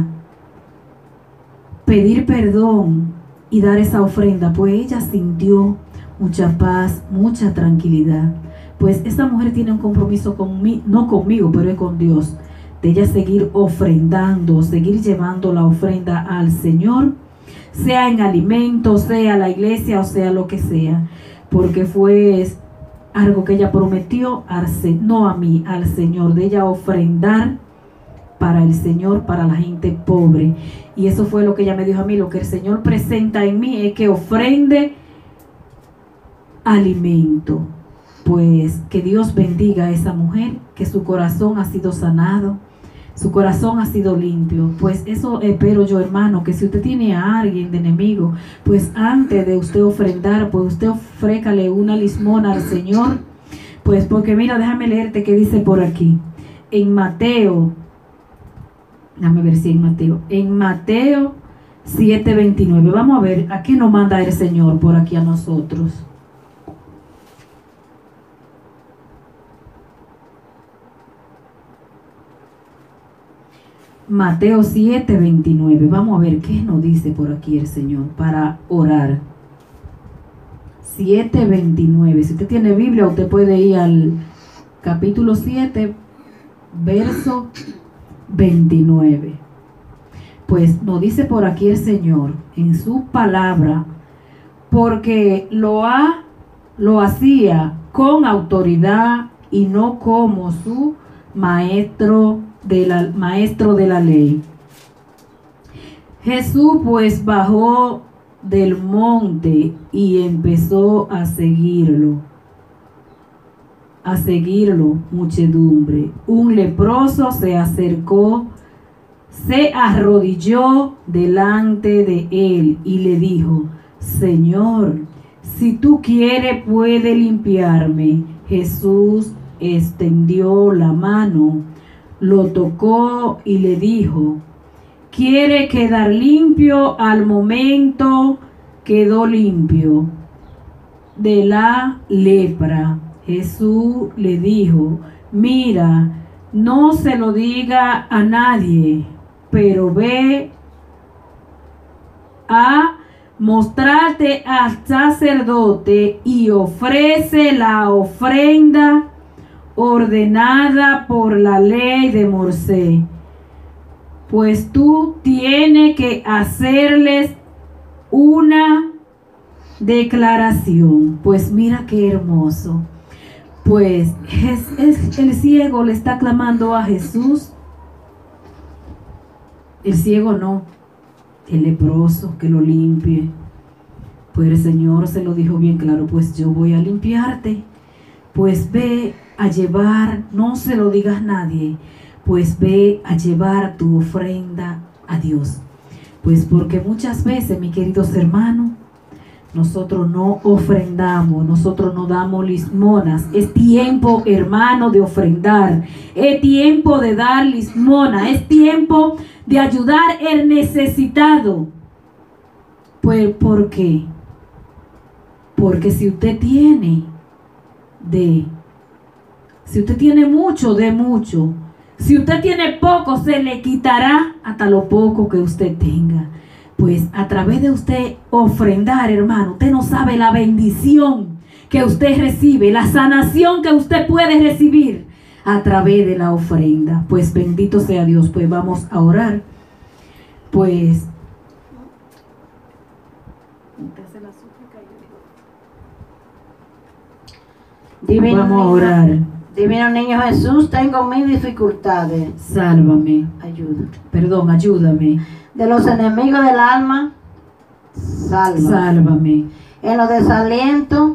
pedir perdón y dar esa ofrenda, pues ella sintió mucha paz, mucha tranquilidad. Pues esta mujer tiene un compromiso conmigo, no conmigo, pero es con Dios, de ella seguir ofrendando, seguir llevando la ofrenda al Señor, sea en alimentos, sea a la iglesia o sea lo que sea, porque fue algo que ella prometió, al, no a mí, al Señor, de ella ofrendar para el Señor, para la gente pobre. Y eso fue lo que ella me dijo a mí, lo que el Señor presenta en mí es que ofrende alimento. Pues que Dios bendiga a esa mujer, que su corazón ha sido sanado, su corazón ha sido limpio. Pues eso espero yo, hermano, que si usted tiene a alguien de enemigo, pues antes de usted ofrendar, pues usted ofrécale una limosna al Señor. Pues porque mira, déjame leerte qué dice por aquí. En Mateo, déjame ver si en Mateo, en Mateo siete veintinueve, vamos a ver a qué nos manda el Señor por aquí a nosotros. Mateo siete veintinueve, vamos a ver qué nos dice por aquí el Señor para orar. siete veintinueve, si usted tiene Biblia usted puede ir al capítulo siete, verso veintinueve. Pues nos dice por aquí el Señor en su palabra, porque lo, ha, lo hacía con autoridad y no como su maestro de la, maestro de la ley. Jesús pues bajó del monte y empezó a seguirlo, a seguirlo muchedumbre. Un leproso se acercó, se arrodilló delante de él y le dijo: Señor, si tú quieres puede limpiarme. Jesús extendió la mano, lo tocó y le dijo: ¿quiere quedar limpio? Al momento quedó limpio de la lepra. Jesús le dijo: mira, no se lo diga a nadie, pero ve a mostrarte al sacerdote y ofrece la ofrenda ordenada por la ley de Moisés, pues tú tienes que hacerles una declaración. Pues mira qué hermoso. Pues es, es, el ciego le está clamando a Jesús. El ciego no, el leproso, que lo limpie. Pues el Señor se lo dijo bien claro: pues yo voy a limpiarte. Pues ve a llevar, no se lo digas a nadie, pues ve a llevar tu ofrenda a Dios. Pues porque muchas veces, mis queridos hermanos, nosotros no ofrendamos, nosotros no damos limosnas. Es tiempo, hermano, de ofrendar. Es tiempo de dar limosna. Es tiempo de ayudar al necesitado. Pues, ¿por qué? Porque si usted tiene de, si usted tiene mucho, de mucho. Si usted tiene poco, se le quitará hasta lo poco que usted tenga. Pues a través de usted ofrendar, hermano, usted no sabe la bendición que usted recibe, la sanación que usted puede recibir a través de la ofrenda. Pues bendito sea Dios. Pues vamos a orar. Pues Divino Vamos a niño- orar. Divino niño Jesús, tengo mis dificultades. Sálvame. Ayuda. Perdón, ayúdame. De los enemigos del alma, salva. Sálvame. En los desalientos,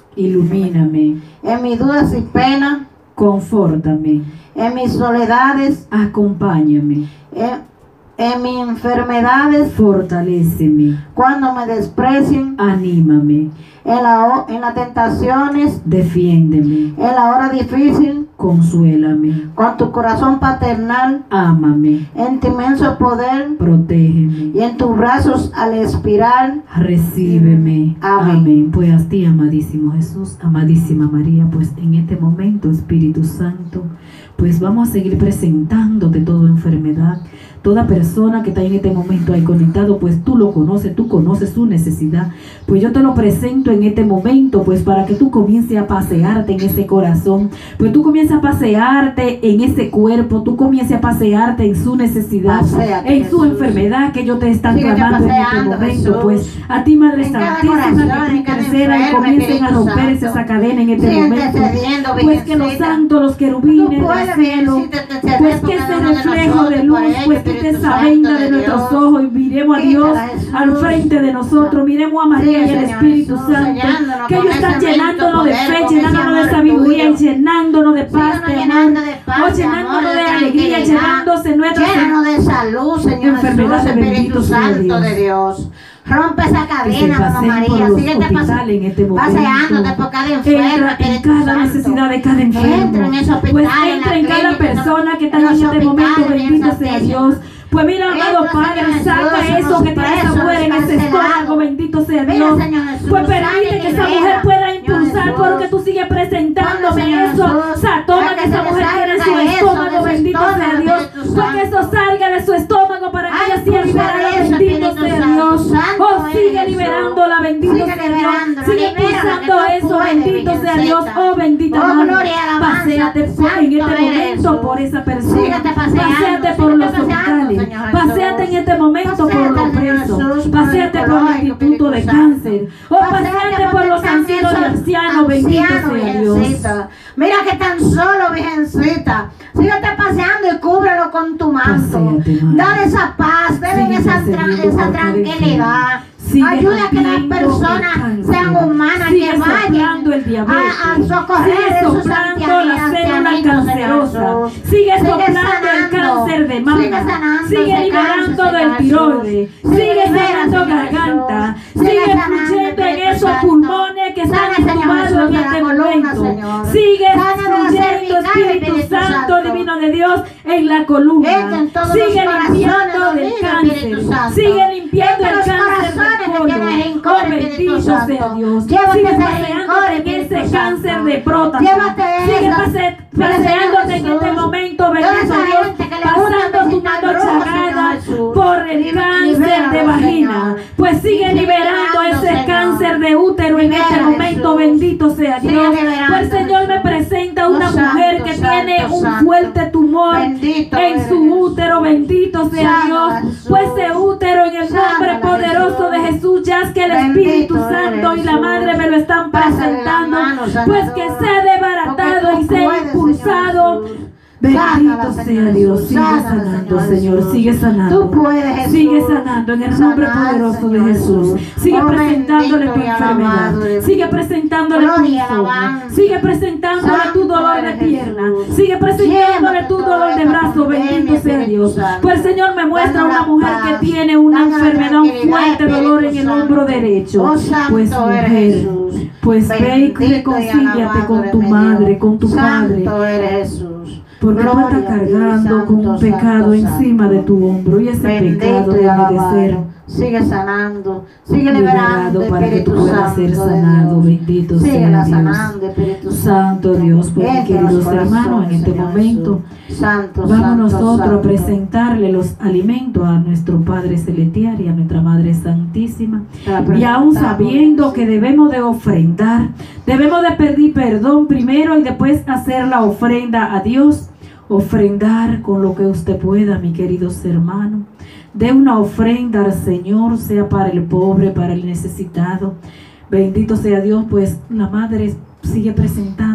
Ilumíname. en mis dudas y penas, Confórtame. en mis soledades, Acompáñame. en, en mis enfermedades, Fortaléceme. cuando me desprecien, Anímame. en, la, ho- en las tentaciones, Defiéndeme. en la hora difícil, Consuélame. con tu corazón paternal, Ámame. en tu inmenso poder Protégeme. y en tus brazos al expirar. Recíbeme. Amén. Amén. Pues a ti, amadísimo Jesús, amadísima María, pues en este momento, Espíritu Santo, pues vamos a seguir presentándote toda enfermedad, toda persona que está en este momento ahí conectado, pues tú lo conoces, tú conoces su necesidad. Pues yo te lo presento en este momento, pues para que tú comiences a pasearte en ese corazón, pues tú comiences a pasearte en ese cuerpo, tú comiences a pasearte en su necesidad, Paséate, en su Jesús. enfermedad que ellos te están Síguete clamando en este paseando, momento. Jesús. Pues a ti, Madre En cada Santísima, corazón, que tú en cada intercedas y enfermo, comiencen a Espíritu romper Santo. esa cadena en este Sigue momento. intercediendo, Pues que los Virgencita. santos, los querubines Tú puedes, del cielo, Virgencita, interceder pues por que cada ese uno de reflejo de nosotros, luz, por ellos, pues quite Espíritu esa Santo venda de de nuestros Dios. ojos y miremos a Quítala, Dios Jesús. al frente de nosotros, miremos a María Sí, y al Señor Espíritu Jesús, Santo, sellándonos que con ellos están ese llenándonos bendito de poder, fe, con ese llenándonos de amor sabiduría y tuyo. llenándonos de paz, Síganos de llenando amor, de paz, o de llenándonos amor, de de alegría, tranquilidad. llenándose nuestras Llénanos de salud, Señor enfermedades, Jesús, Espíritu bendito sea Santo Dios. de Dios. Rompe esa que se cadena, Mamá pasen por María. los Síguete hospitales pase- en este momento. paseándote por cada enfermo, Entra en Espíritu cada Santo. necesidad de cada Entra enfermo. en ese hospital, Pues en la entra en cada clínica, persona que está en en los este momento, hospitales, bendito sea Virgencita. Dios. Pues mira, amado Entra, Padre, Señor saca Jesús, eso los que tiene esa presos, mujer en ese encarcelados. estómago, bendito sea Mira, Dios. Señor Jesús, Pues permite sale, que esa libera, mujer pueda Señor impulsar, Jesús. porque tú sigues presentándome Ponle, Señor eso, Jesús, satoma para que que esa se le mujer tiene en su salga eso estómago, de su bendito sea estómago, Dios. Espíritu Porque eso Santo. salga de su estómago para que Ay, ella sea pulsa liberada, eso, bendito Espíritu sea Santo, Dios. Santo Oh, eres sigue Jesús. liberándola, bendito Sigue sea Dios. liberándola, Sigue libérala, impulsando que tú eso, puedes, bendito sea Dios. Virgencita. Oh, bendita Oh, Madre. gloria y alabanza, Paséate por- en Santo este eres momento Jesús. por esa persona. Síguete paseando, Paséate por síguete los paseando, hospitales. Señor Jesús. Paséate en este momento por Paséate, los Señor presos. Jesús, por Paséate el por el oncológico, Instituto de Espíritu Cáncer. Santo. Oh, Paséate paséate por porque los están ancianos y esos ancianos, bendito ancianos, sea Dios. Virgencita. Mira que están solos, Virgencita. Síguete paseando y cúbrelo con tu manto. Paséate, Madre. Dale esa paz, dale Sigue esa, tra- intercediendo esa por cada tranquilidad. Sigue Ayuda a que las rompiendo el personas cáncer. sean humanas, Sigue que vayan soplando el diabetes. a, a socorrer Sigue esos soplando la ancianitos, célula ancianitos, cancerosa. Señor Jesús. Sigue soplando el sanando, cáncer de sigue mama. sanando Sigue ese liberando cáncer, del Señor tiroides. Jesús. Sigue libera, sanando Señor garganta. Jesús. Sigue sanando, fluyendo en Espíritu esos Santo. pulmones que están Sana, Señor entubados Jesús, en de la este columna, momento. Señor. Sigue Sana de la fluyendo, cervical, Espíritu Espíritu Santo, Santo. divino de Dios, en la columna. Entra en todos Sigue los limpiando corazones, del Espíritu cáncer. Santo. Sigue limpiando Entra el los cáncer corazones del que colon. tienen rencor, Oh, Espíritu bendito sea Santo. Dios. Llévate Sigue ese paseándote rencor, en Espíritu ese Santo. cáncer de próstata. Llévate Sigue esa- pase- Mira, paseándote en Señor este Jesús. momento, Toda bendito esa Dios, gente que le gusta pasando tu visitar mano brujos, chagada Señor Jesús. por el Liber- cáncer de libéralo, vagina. Señor. Pues sigue Sigue liberando liberando, ese Señor. cáncer de útero en Libera, este momento, Jesús. bendito sea Sigue Dios. liberando, Pues Señor me Jesús. presenta Oh, una santo, mujer que santo, tiene un santo. fuerte tumor Bendito en eres, su Jesús. útero, bendito sea Sánala, Dios. Jesús. Pues ese útero en el nombre Sánala, poderoso de Jesús. Jesús, ya es que el Bendito Espíritu eres, Santo y la Jesús. Madre me lo están Pásale la presentando, mano, pues sanadora. que sea desbaratado Porque y tú sea puedes, impulsado. Señor Jesús. Bendito Sánala, sea Señor Dios, Jesús. sigue Sánala, sanando, Señor Señor, Jesús. sigue sanando. Tú puedes, Jesús. Sigue sanando en el nombre Sanar, poderoso de Señor Jesús. Jesús. Sigue Oh, presentándole tu bendito y enfermedad. alabado eres Sigue Dios. presentándole tu Gloria y insomnio. alabanza. Sigue presentándole tu Santo dolor de eres pierna. Jesús. Sigue presentándole Llévate tu toda dolor de esta brazo. Bendito pandemia, sea Espíritu Dios. Santo. Pues el Señor me muestra Danos una la mujer paz. que tiene una Danos la enfermedad, un tranquilidad, fuerte dolor en el Espíritu hombro Santo. derecho. Oh, santo Pues eres mujer, Jesús. pues ve y Bendito y reconcíliate alabado con eres tu mi madre, Dios. con tu padre. Santo eres Jesús. Porque tú Gloria estás a ti, cargando con un santo, pecado santo, encima santo. de tu hombro y ese Bendito pecado y debe de alabado. ser Sigue sanando, sigue liberado liberando, para que tú Espíritu puedas ser Santo de sanado. Dios. Bendito sea Síguela Dios. sanando, Espíritu Santo Dios, pues mis Entra en los queridos hermanos, en corazones, este Señor momento Jesús. Santo, vamos santo, nosotros a santo. presentarle los alimentos a nuestro Padre Celestial y a nuestra Madre Santísima. Te la Y aún presentamos, sabiendo Jesús. que debemos de ofrendar, debemos de pedir perdón primero y después hacer la ofrenda a Dios. Ofrendar con lo que usted pueda, mis queridos hermanos. De una ofrenda al Señor, sea para el pobre, para el necesitado. Bendito sea Dios, pues la Madre sigue presentando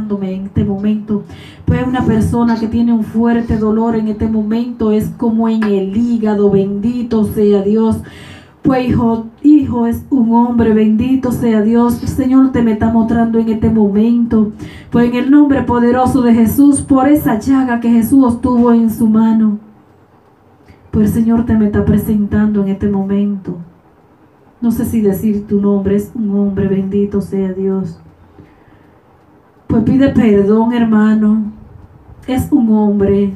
escuchándome en este momento, pues una persona que tiene un fuerte dolor en este momento, es como en el hígado, bendito sea Dios. Pues hijo, hijo es un hombre, bendito sea Dios. El Señor te me está mostrando en este momento, pues en el nombre poderoso de Jesús, por esa llaga que Jesús tuvo en su mano, pues el Señor te me está presentando en este momento. No sé si decir tu nombre, es un hombre, bendito sea Dios. Pues pide perdón, hermano. Es un hombre.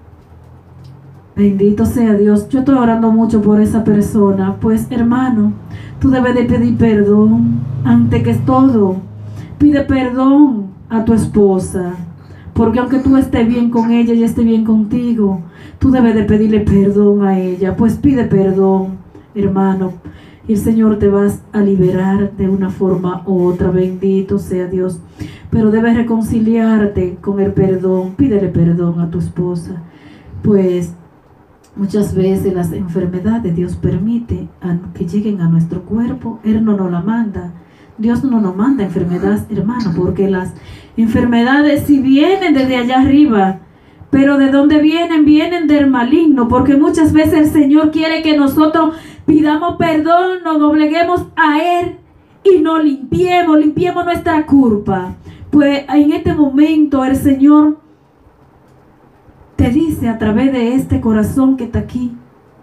Bendito sea Dios. Yo estoy orando mucho por esa persona. Pues, hermano, tú debes de pedir perdón. Antes que todo, pide perdón a tu esposa. Porque aunque tú estés bien con ella y esté bien contigo, tú debes de pedirle perdón a ella. Pues pide perdón, hermano. Y el Señor te va a liberar de una forma u otra, bendito sea Dios. Pero debes reconciliarte con el perdón. Pídele perdón a tu esposa. Pues muchas veces las enfermedades Dios permite que lleguen a nuestro cuerpo. Él no nos la manda. Dios no nos manda enfermedades, hermano, porque las enfermedades si vienen desde allá arriba, pero ¿de dónde vienen? Vienen del maligno, porque muchas veces el Señor quiere que nosotros pidamos perdón, nos dobleguemos a Él y nos limpiemos, limpiemos nuestra culpa. Pues en este momento el Señor te dice a través de este corazón que está aquí,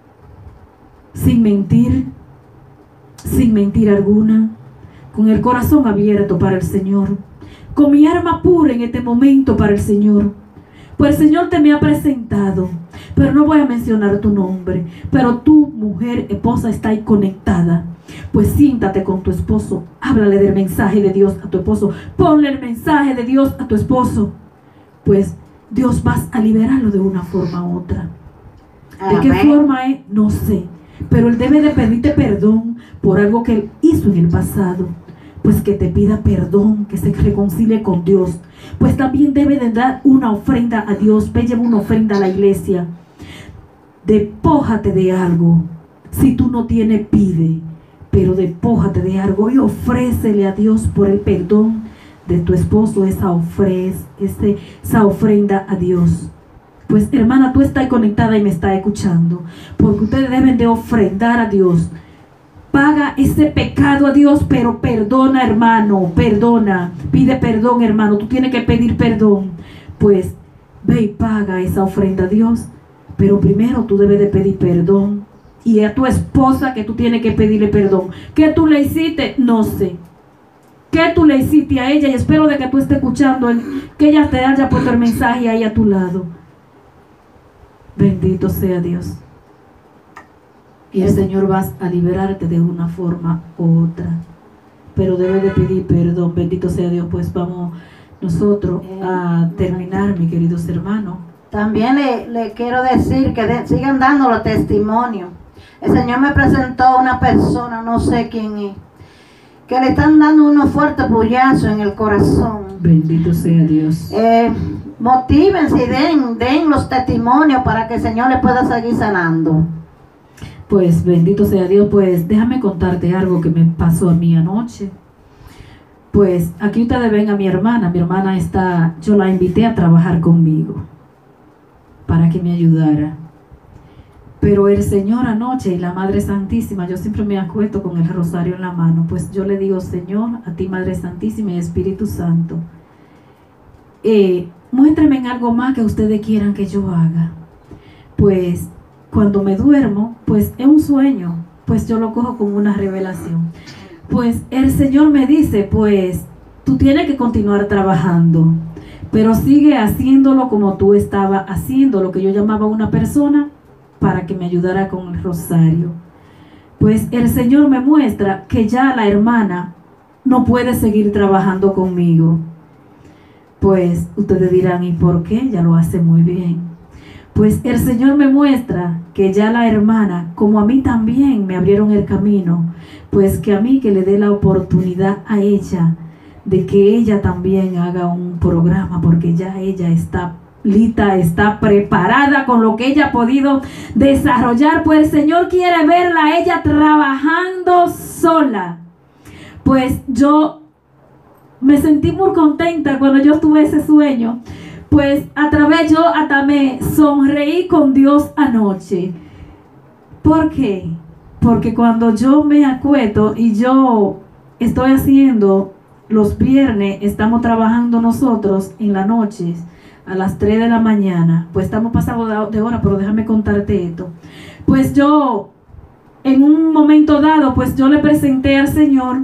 sin mentir, sin mentira alguna, con el corazón abierto para el Señor, con mi alma pura en este momento para el Señor. Pues el Señor te me ha presentado, pero no voy a mencionar tu nombre, pero tu mujer, esposa, está ahí conectada. Pues siéntate con tu esposo, háblale del mensaje de Dios a tu esposo, ponle el mensaje de Dios a tu esposo. Pues Dios vas a liberarlo de una forma u otra. ¿De Amén. qué forma es? No sé, pero Él debe de pedirte perdón por algo que Él hizo en el pasado. Pues que te pida perdón, que se reconcilie con Dios. Pues también debe de dar una ofrenda a Dios. Ve, lleva una ofrenda a la iglesia. Despójate de algo. Si tú no tienes, pide, pero despójate de algo y ofrécele a Dios por el perdón de tu esposo esa ofrenda, esa ofrenda a Dios. Pues hermana, tú estás conectada y me estás escuchando, porque ustedes deben de ofrendar a Dios. Paga ese pecado a Dios, pero perdona, hermano, perdona. Pide perdón, hermano. Tú tienes que pedir perdón. Pues ve y paga esa ofrenda a Dios. Pero primero tú debes de pedir perdón. Y a tu esposa que tú tienes que pedirle perdón. ¿Qué tú le hiciste? No sé. ¿Qué tú le hiciste a ella? Y espero de que tú estés escuchando, el, que ella te haya puesto el mensaje ahí a tu lado. Bendito sea Dios. Y el Señor va a liberarte de una forma u otra. Pero debes de pedir perdón. Bendito sea Dios. Pues vamos nosotros a terminar, mis queridos hermanos. También le, le quiero decir que de, sigan dando los testimonios. El Señor me presentó a una persona, no sé quién es, que le están dando unos fuertes puñazos en el corazón. Bendito sea Dios. Eh, motívense y den, den los testimonios para que el Señor le pueda seguir sanando. Pues bendito sea Dios. Pues déjame contarte algo que me pasó a mí anoche. Pues aquí ustedes ven a mi hermana. Mi hermana está, yo la invité a trabajar conmigo para que me ayudara. Pero el Señor anoche y la Madre Santísima, yo siempre me acuesto con el rosario en la mano. Pues yo le digo, Señor, a ti Madre Santísima y Espíritu Santo, eh, muéstrame en algo más que ustedes quieran que yo haga. Pues cuando me duermo, pues es un sueño, pues yo lo cojo como una revelación. Pues el Señor me dice, pues tú tienes que continuar trabajando, pero sigue haciéndolo como tú estabas haciendo, lo que yo llamaba a una persona para que me ayudara con el rosario. Pues el Señor me muestra que ya la hermana no puede seguir trabajando conmigo. Pues ustedes dirán, ¿y por qué? Ella lo hace muy bien. Pues el Señor me muestra que ya la hermana, como a mí también me abrieron el camino, pues que a mí que le dé la oportunidad a ella de que ella también haga un programa, porque ya ella está lista, está preparada con lo que ella ha podido desarrollar. Pues el Señor quiere verla a ella trabajando sola. Pues yo me sentí muy contenta cuando yo tuve ese sueño. Pues a través yo hasta me sonreí con Dios anoche. ¿Por qué? Porque cuando yo me acuesto y yo estoy haciendo los viernes, estamos trabajando nosotros en las noches a las tres de la mañana, pues estamos pasados de hora, pero déjame contarte esto. Pues yo, en un momento dado, pues yo le presenté al Señor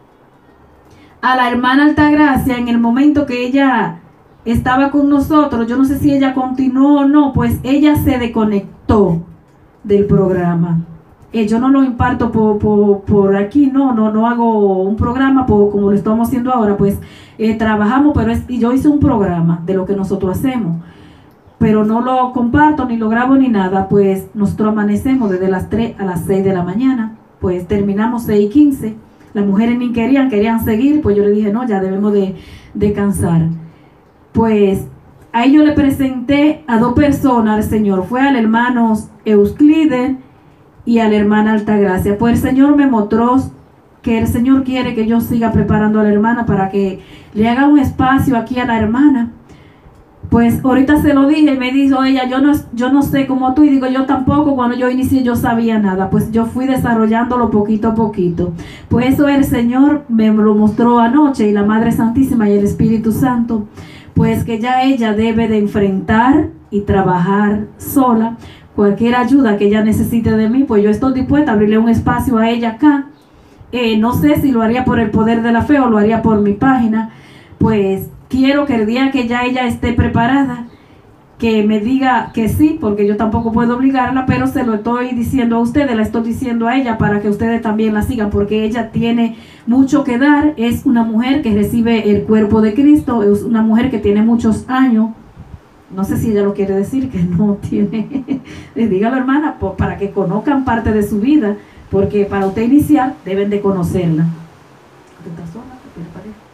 a la hermana Altagracia en el momento que ella estaba con nosotros. Yo no sé si ella continuó o no, pues ella se desconectó del programa. Eh, yo no lo imparto por, por, por aquí, no, no, no hago un programa por, como lo estamos haciendo ahora, pues eh, trabajamos, pero es, y yo hice un programa de lo que nosotros hacemos, pero no lo comparto, ni lo grabo, ni nada. Pues nosotros amanecemos desde las tres a las seis de la mañana, pues terminamos seis y quince, las mujeres ni querían, querían seguir, pues yo le dije, no, ya debemos de, de cansar. Pues ahí yo le presenté a dos personas al Señor, fue al hermano Euclides y a la hermana Altagracia. Pues el Señor me mostró que el Señor quiere que yo siga preparando a la hermana para que le haga un espacio aquí a la hermana. Pues ahorita se lo dije y me dijo ella, yo no, yo no sé como tú, y digo, yo tampoco, cuando yo inicié yo sabía nada, pues yo fui desarrollándolo poquito a poquito. Pues eso el Señor me lo mostró anoche, y la Madre Santísima y el Espíritu Santo, pues que ya ella debe de enfrentar y trabajar sola. Cualquier ayuda que ella necesite de mí, pues yo estoy dispuesta a abrirle un espacio a ella acá. Eh, no sé si lo haría por el poder de la fe o lo haría por mi página. Pues quiero que el día que ya ella esté preparada, que me diga que sí, porque yo tampoco puedo obligarla, pero se lo estoy diciendo a ustedes, la estoy diciendo a ella para que ustedes también la sigan, porque ella tiene mucho que dar. Es una mujer que recibe el cuerpo de Cristo, es una mujer que tiene muchos años. No sé si ella lo quiere decir, que no tiene. Dígalo, hermana, para que conozcan parte de su vida, porque para usted iniciar deben de conocerla. ¿Estás sola? ¿Tienes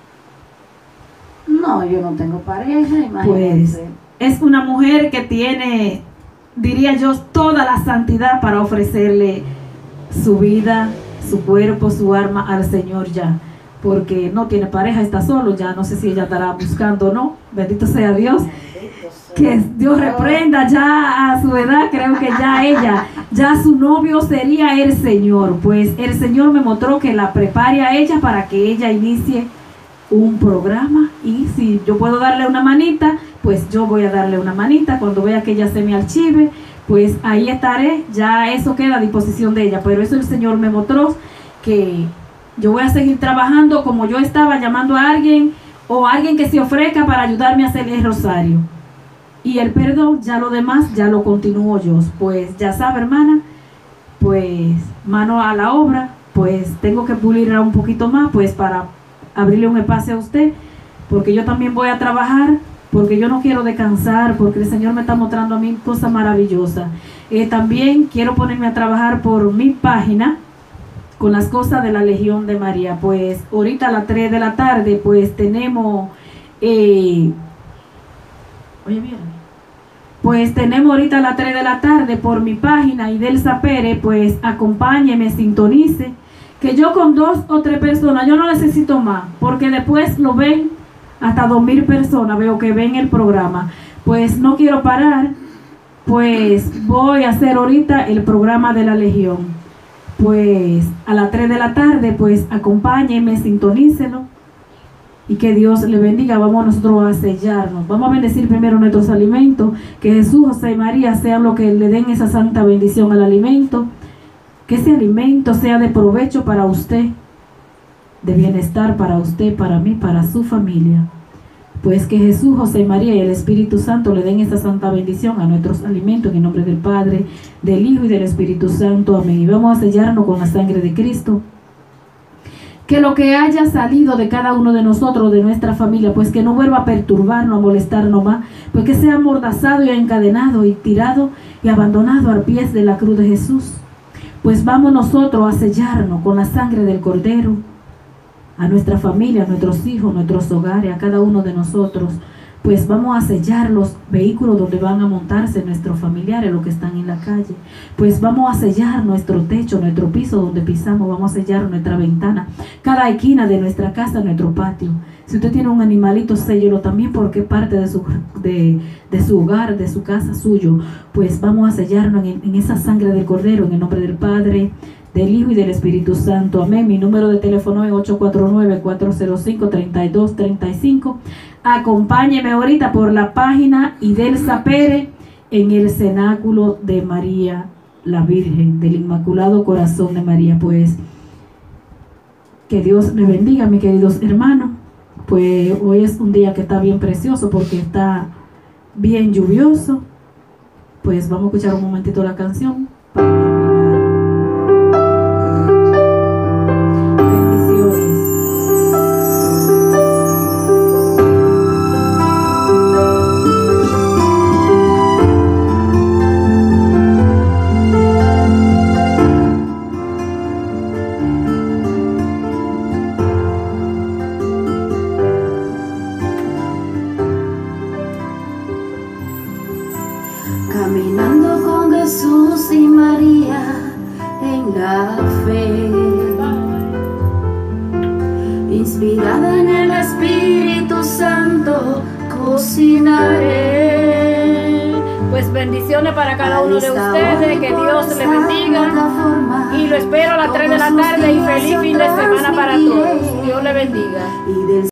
pareja? No, yo no tengo pareja, imagínense. Pues es una mujer que tiene, diría yo, toda la santidad para ofrecerle su vida, su cuerpo, su alma al Señor ya. Porque no tiene pareja, está solo, ya no sé si ella estará buscando o no. Bendito sea Dios. Que Dios reprenda ya a su edad, creo que ya ella, ya su novio sería el Señor. Pues el Señor me mostró que la prepare a ella para que ella inicie un programa, y si yo puedo darle una manita, pues yo voy a darle una manita. Cuando vea que ella se me archive, pues ahí estaré, ya eso queda a disposición de ella. Pero eso el Señor me mostró, que yo voy a seguir trabajando como yo estaba, llamando a alguien o a alguien que se ofrezca para ayudarme a hacer el rosario. Y el perdón, ya lo demás, ya lo continúo yo. Pues ya sabe, hermana, pues mano a la obra, pues tengo que pulirla un poquito más, pues para abrirle un espacio a usted, porque yo también voy a trabajar, porque yo no quiero descansar, porque el Señor me está mostrando a mí cosas maravillosas. Eh, también quiero ponerme a trabajar por mi página, con las cosas de la Legión de María. Pues ahorita a las tres de la tarde, pues tenemos... Eh, Oye, bien. Pues tenemos ahorita a las tres de la tarde por mi página, Idelsa Pérez, pues acompáñeme, sintonice, que yo con dos o tres personas, yo no necesito más, porque después lo ven hasta dos mil personas, veo que ven el programa. Pues no quiero parar, pues voy a hacer ahorita el programa de la Legión. Pues a las tres de la tarde, pues acompáñeme, sintonícelo. Y que Dios le bendiga. Vamos nosotros a sellarnos. Vamos a bendecir primero nuestros alimentos. Que Jesús, José y María sean los que le den esa santa bendición al alimento. Que ese alimento sea de provecho para usted, de bienestar para usted, para mí, para su familia. Pues que Jesús, José y María y el Espíritu Santo le den esa santa bendición a nuestros alimentos, en el nombre del Padre, del Hijo y del Espíritu Santo. Amén. Y vamos a sellarnos con la sangre de Cristo. Que lo que haya salido de cada uno de nosotros, de nuestra familia, pues que no vuelva a perturbarnos, a molestarnos más, pues que sea amordazado y encadenado y tirado y abandonado a pies de la cruz de Jesús. Pues vamos nosotros a sellarnos con la sangre del Cordero, a nuestra familia, a nuestros hijos, a nuestros hogares, a cada uno de nosotros. Pues vamos a sellar los vehículos donde van a montarse nuestros familiares, los que están en la calle. Pues vamos a sellar nuestro techo, nuestro piso donde pisamos. Vamos a sellar nuestra ventana, cada esquina de nuestra casa, nuestro patio. Si usted tiene un animalito, séllelo también porque es parte de su, de, de su hogar, de su casa, suyo. Pues vamos a sellarnos en, en esa sangre del Cordero, en el nombre del Padre, del Hijo y del Espíritu Santo. Amén. Mi número de teléfono es ocho cuatro nueve, cuatro cero cinco, tres dos tres cinco. Acompáñeme ahorita por la página Idelsa Pérez en el cenáculo de María la Virgen, del Inmaculado Corazón de María. Pues que Dios le bendiga, mis queridos hermanos. Pues hoy es un día que está bien precioso porque está bien lluvioso. Pues vamos a escuchar un momentito la canción para terminar. Bendiciones. Caminando con Jesús y María en la fe, inspirada en el Espíritu Santo, cocinaré. Pues bendiciones para cada uno de ustedes, que Dios les bendiga y lo espero a las tres de la tarde y feliz fin de semana para todos. Dios les bendiga.